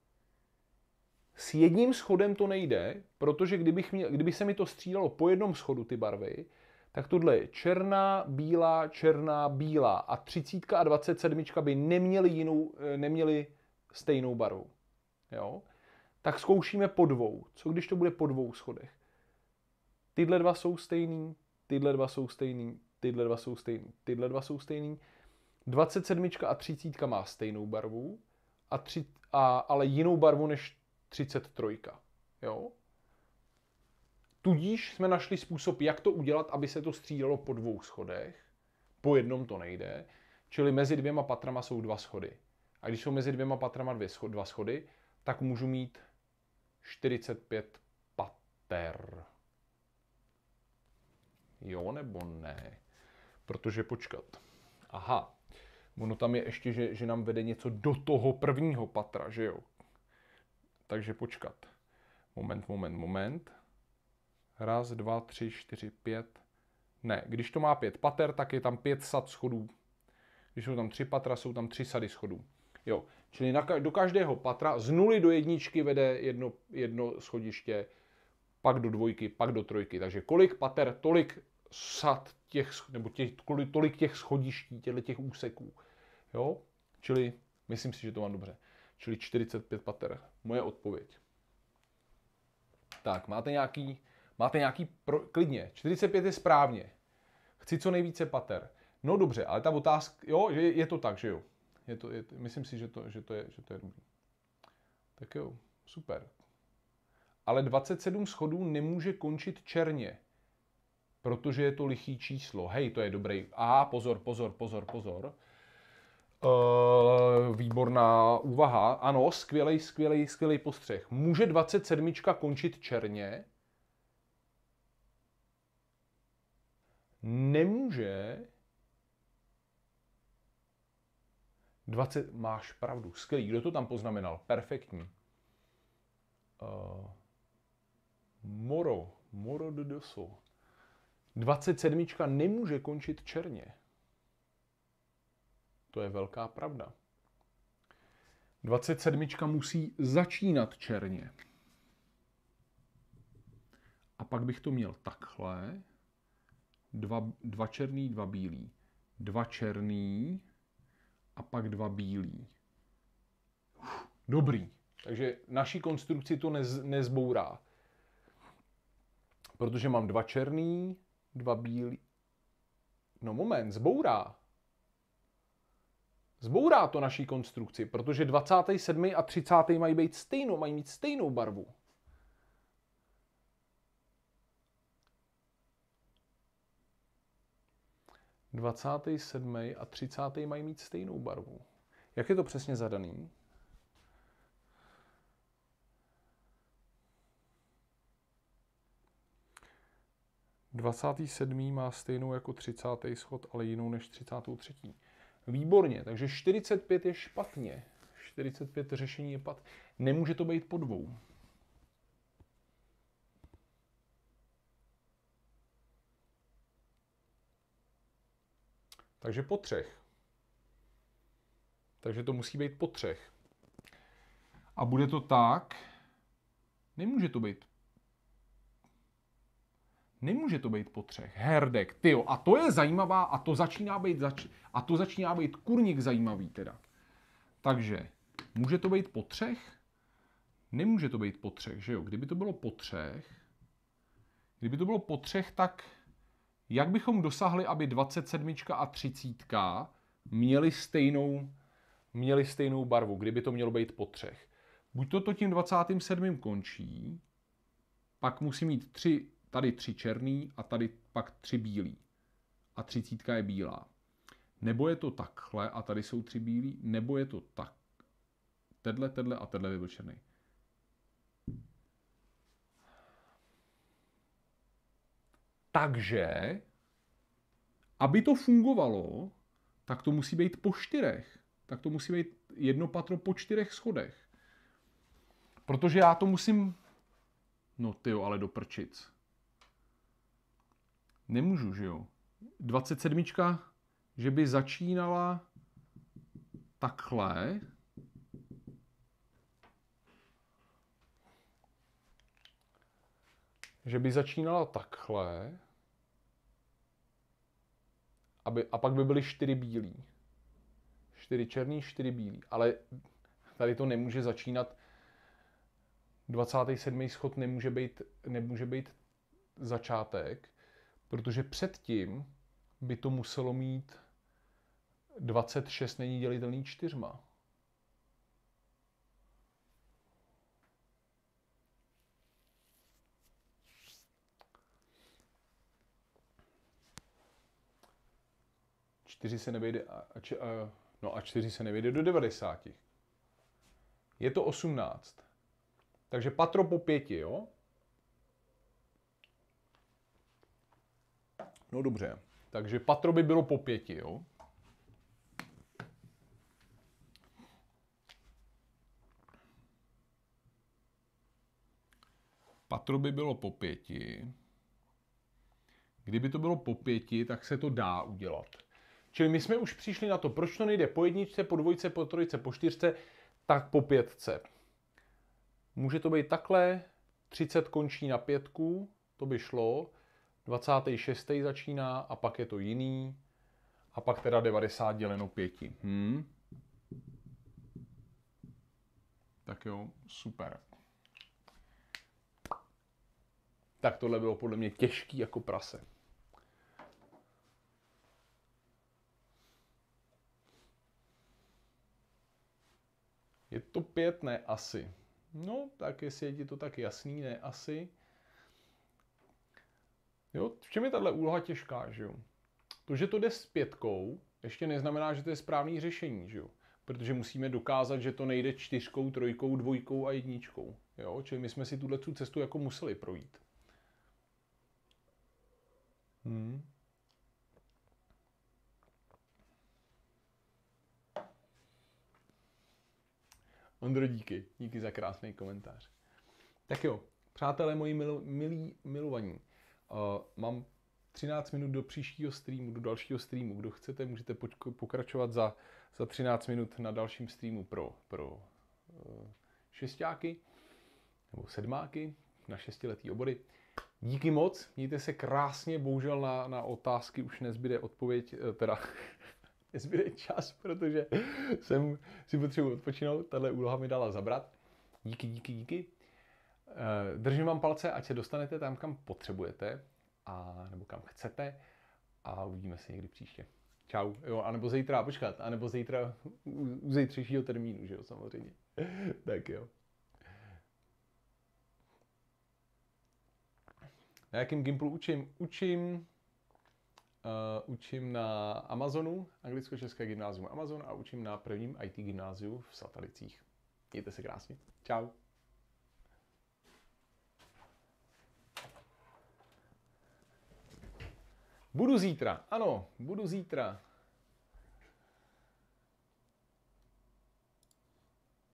S jedním schodem to nejde, protože kdyby se mi to střídalo po jednom schodu ty barvy, tak tohle je černá, bílá a 30 a 27 by neměly stejnou barvu. Jo? Tak zkoušíme po 2. Co když to bude po 2 schodech? Tyhle 2 jsou stejný, tyhle 2 jsou stejný, tyhle 2 jsou stejný, tyhle 2 jsou stejný. 27 a 30 má stejnou barvu, ale jinou barvu než 33. Jo? Tudíž jsme našli způsob, jak to udělat, aby se to střídalo po 2 schodech. Po jednom to nejde. Čili mezi 2 patrama jsou 2 schody. A když jsou mezi 2 patrama 2 schody, tak můžu mít 45 pater. Jo nebo ne? Protože počkat. Aha. Ono tam je ještě, že nám vede něco do toho prvního patra, že jo? Takže počkat. Moment. 1, 2, 3, 4, 5. Ne, když to má 5 pater, tak je tam 5 sad schodů. Když jsou tam 3 patra, jsou tam 3 sady schodů. Jo. Čili do každého patra z 0 do 1 vede jedno schodiště, pak do 2, pak do 3. Takže kolik pater, tolik sad tolik těch schodiští, těch úseků. Jo? Čili myslím si, že to mám dobře. Čili 45 pater. Moje odpověď. Tak, máte nějaký klidně. 45 je správně. Chci co nejvíce pater. No dobře, ale ta otázka, jo, je to tak, že jo. Myslím si, že to je dobrý. Tak jo, super. Ale 27 schodů nemůže končit černě, protože je to lichý číslo. Hej, to je dobrý. Pozor. Výborná úvaha. Ano, skvělej postřeh. Může 27 končit černě? Nemůže. 20, máš pravdu. Skvělý. Kdo to tam poznamenal? Perfektní. Moro de doso. 27 nemůže končit černě. To je velká pravda. 27 musí začínat černě. A pak bych to měl takhle. Dva černý, 2 bílý. 2 černý a pak 2 bílý. Dobrý. Takže naší konstrukci to nezbourá. Protože mám 2 černý, 2 bílý. No moment, zbourá. Zbourá to naší konstrukci, protože 27. a 30. mají mít stejnou barvu. – 27. a 30. mají mít stejnou barvu. Jak je to přesně zadaný? – 27. má stejnou jako 30. schod, ale jinou než 33. Výborně, takže 45 je špatně. 45 řešení je špatně. Nemůže to být po 2. Takže po 3. Takže to musí být po 3. A bude to tak. Nemůže to být po 3. Herdek, tyjo, a to je zajímavá, a to začíná být kurník zajímavý teda. Takže, může to být po 3? Nemůže to být po 3, že jo? Kdyby to bylo po 3, tak jak bychom dosáhli, aby 27 a 30 měly stejnou barvu, kdyby to mělo být po 3? Buď to tím 27. končí, pak musí mít tady 3 černý a tady pak 3 bílý. A 30 je bílá. Nebo je to takhle a tady jsou 3 bílí, nebo je to tak. Tedle a tedle by byl černý. Takže, aby to fungovalo, tak to musí být po 4. Tak to musí být jedno patro po 4 schodech. Protože já to musím... No tyjo, ale do prčic. Nemůžu, že jo? 27, že by začínala takhle. A pak by byly 4 bílí. 4 černý, 4 bílí. Ale tady to nemůže začínat. 27. schod nemůže být začátek, protože předtím by to muselo mít 26 není dělitelný 4. A 4 se nevejde do 90. Je to 18. Takže patro po 5, jo? No dobře. Takže patro by bylo po 5, jo? Patro by bylo po 5. Kdyby to bylo po 5, tak se to dá udělat. Čili my jsme už přišli na to, proč to nejde po jedničce, po dvojce, po trojce, po čtyřce, tak po pětce. Může to být takhle, 30 končí na pětku, to by šlo, 26. začíná a pak je to jiný, a pak teda 90 děleno 5. Tak jo, super. Tak tohle bylo podle mě těžký jako prase. Je to 5, ne asi. No, tak jestli je ti to tak jasný, ne asi. Jo, v čem je tahle úloha těžká, že jo? To, že to jde s 5, ještě neznamená, že to je správný řešení, že jo? Protože musíme dokázat, že to nejde 4, 3, 2 a 1. Jo? Čili my jsme si tuhle cestu jako museli projít. Ondro, díky. Díky za krásný komentář. Tak jo, přátelé moji milí milovaní. Mám 13 minut do příštího streamu, do dalšího streamu. Kdo chcete, můžete pokračovat za 13 minut na dalším streamu pro šestáky nebo sedmáky na 6letý obory. Díky moc, mějte se krásně, bohužel na otázky už nezbyde odpověď, teda nezbyde čas, protože jsem si potřebuji odpočinout, tahle úloha mi dala zabrat. Díky. Držím vám palce, ať se dostanete tam, kam potřebujete, nebo kam chcete, a uvidíme se někdy příště. Čau, jo, anebo zítra, anebo zítra u zítřejšího termínu, že jo, samozřejmě. Tak jo. Na jakém Gimplu učím? Učím na Amazonu, anglicko-české gymnázium Amazon, a učím na prvním IT gymnáziu v Satalicích. Mějte se krásně. Čau. Budu zítra, ano, budu zítra.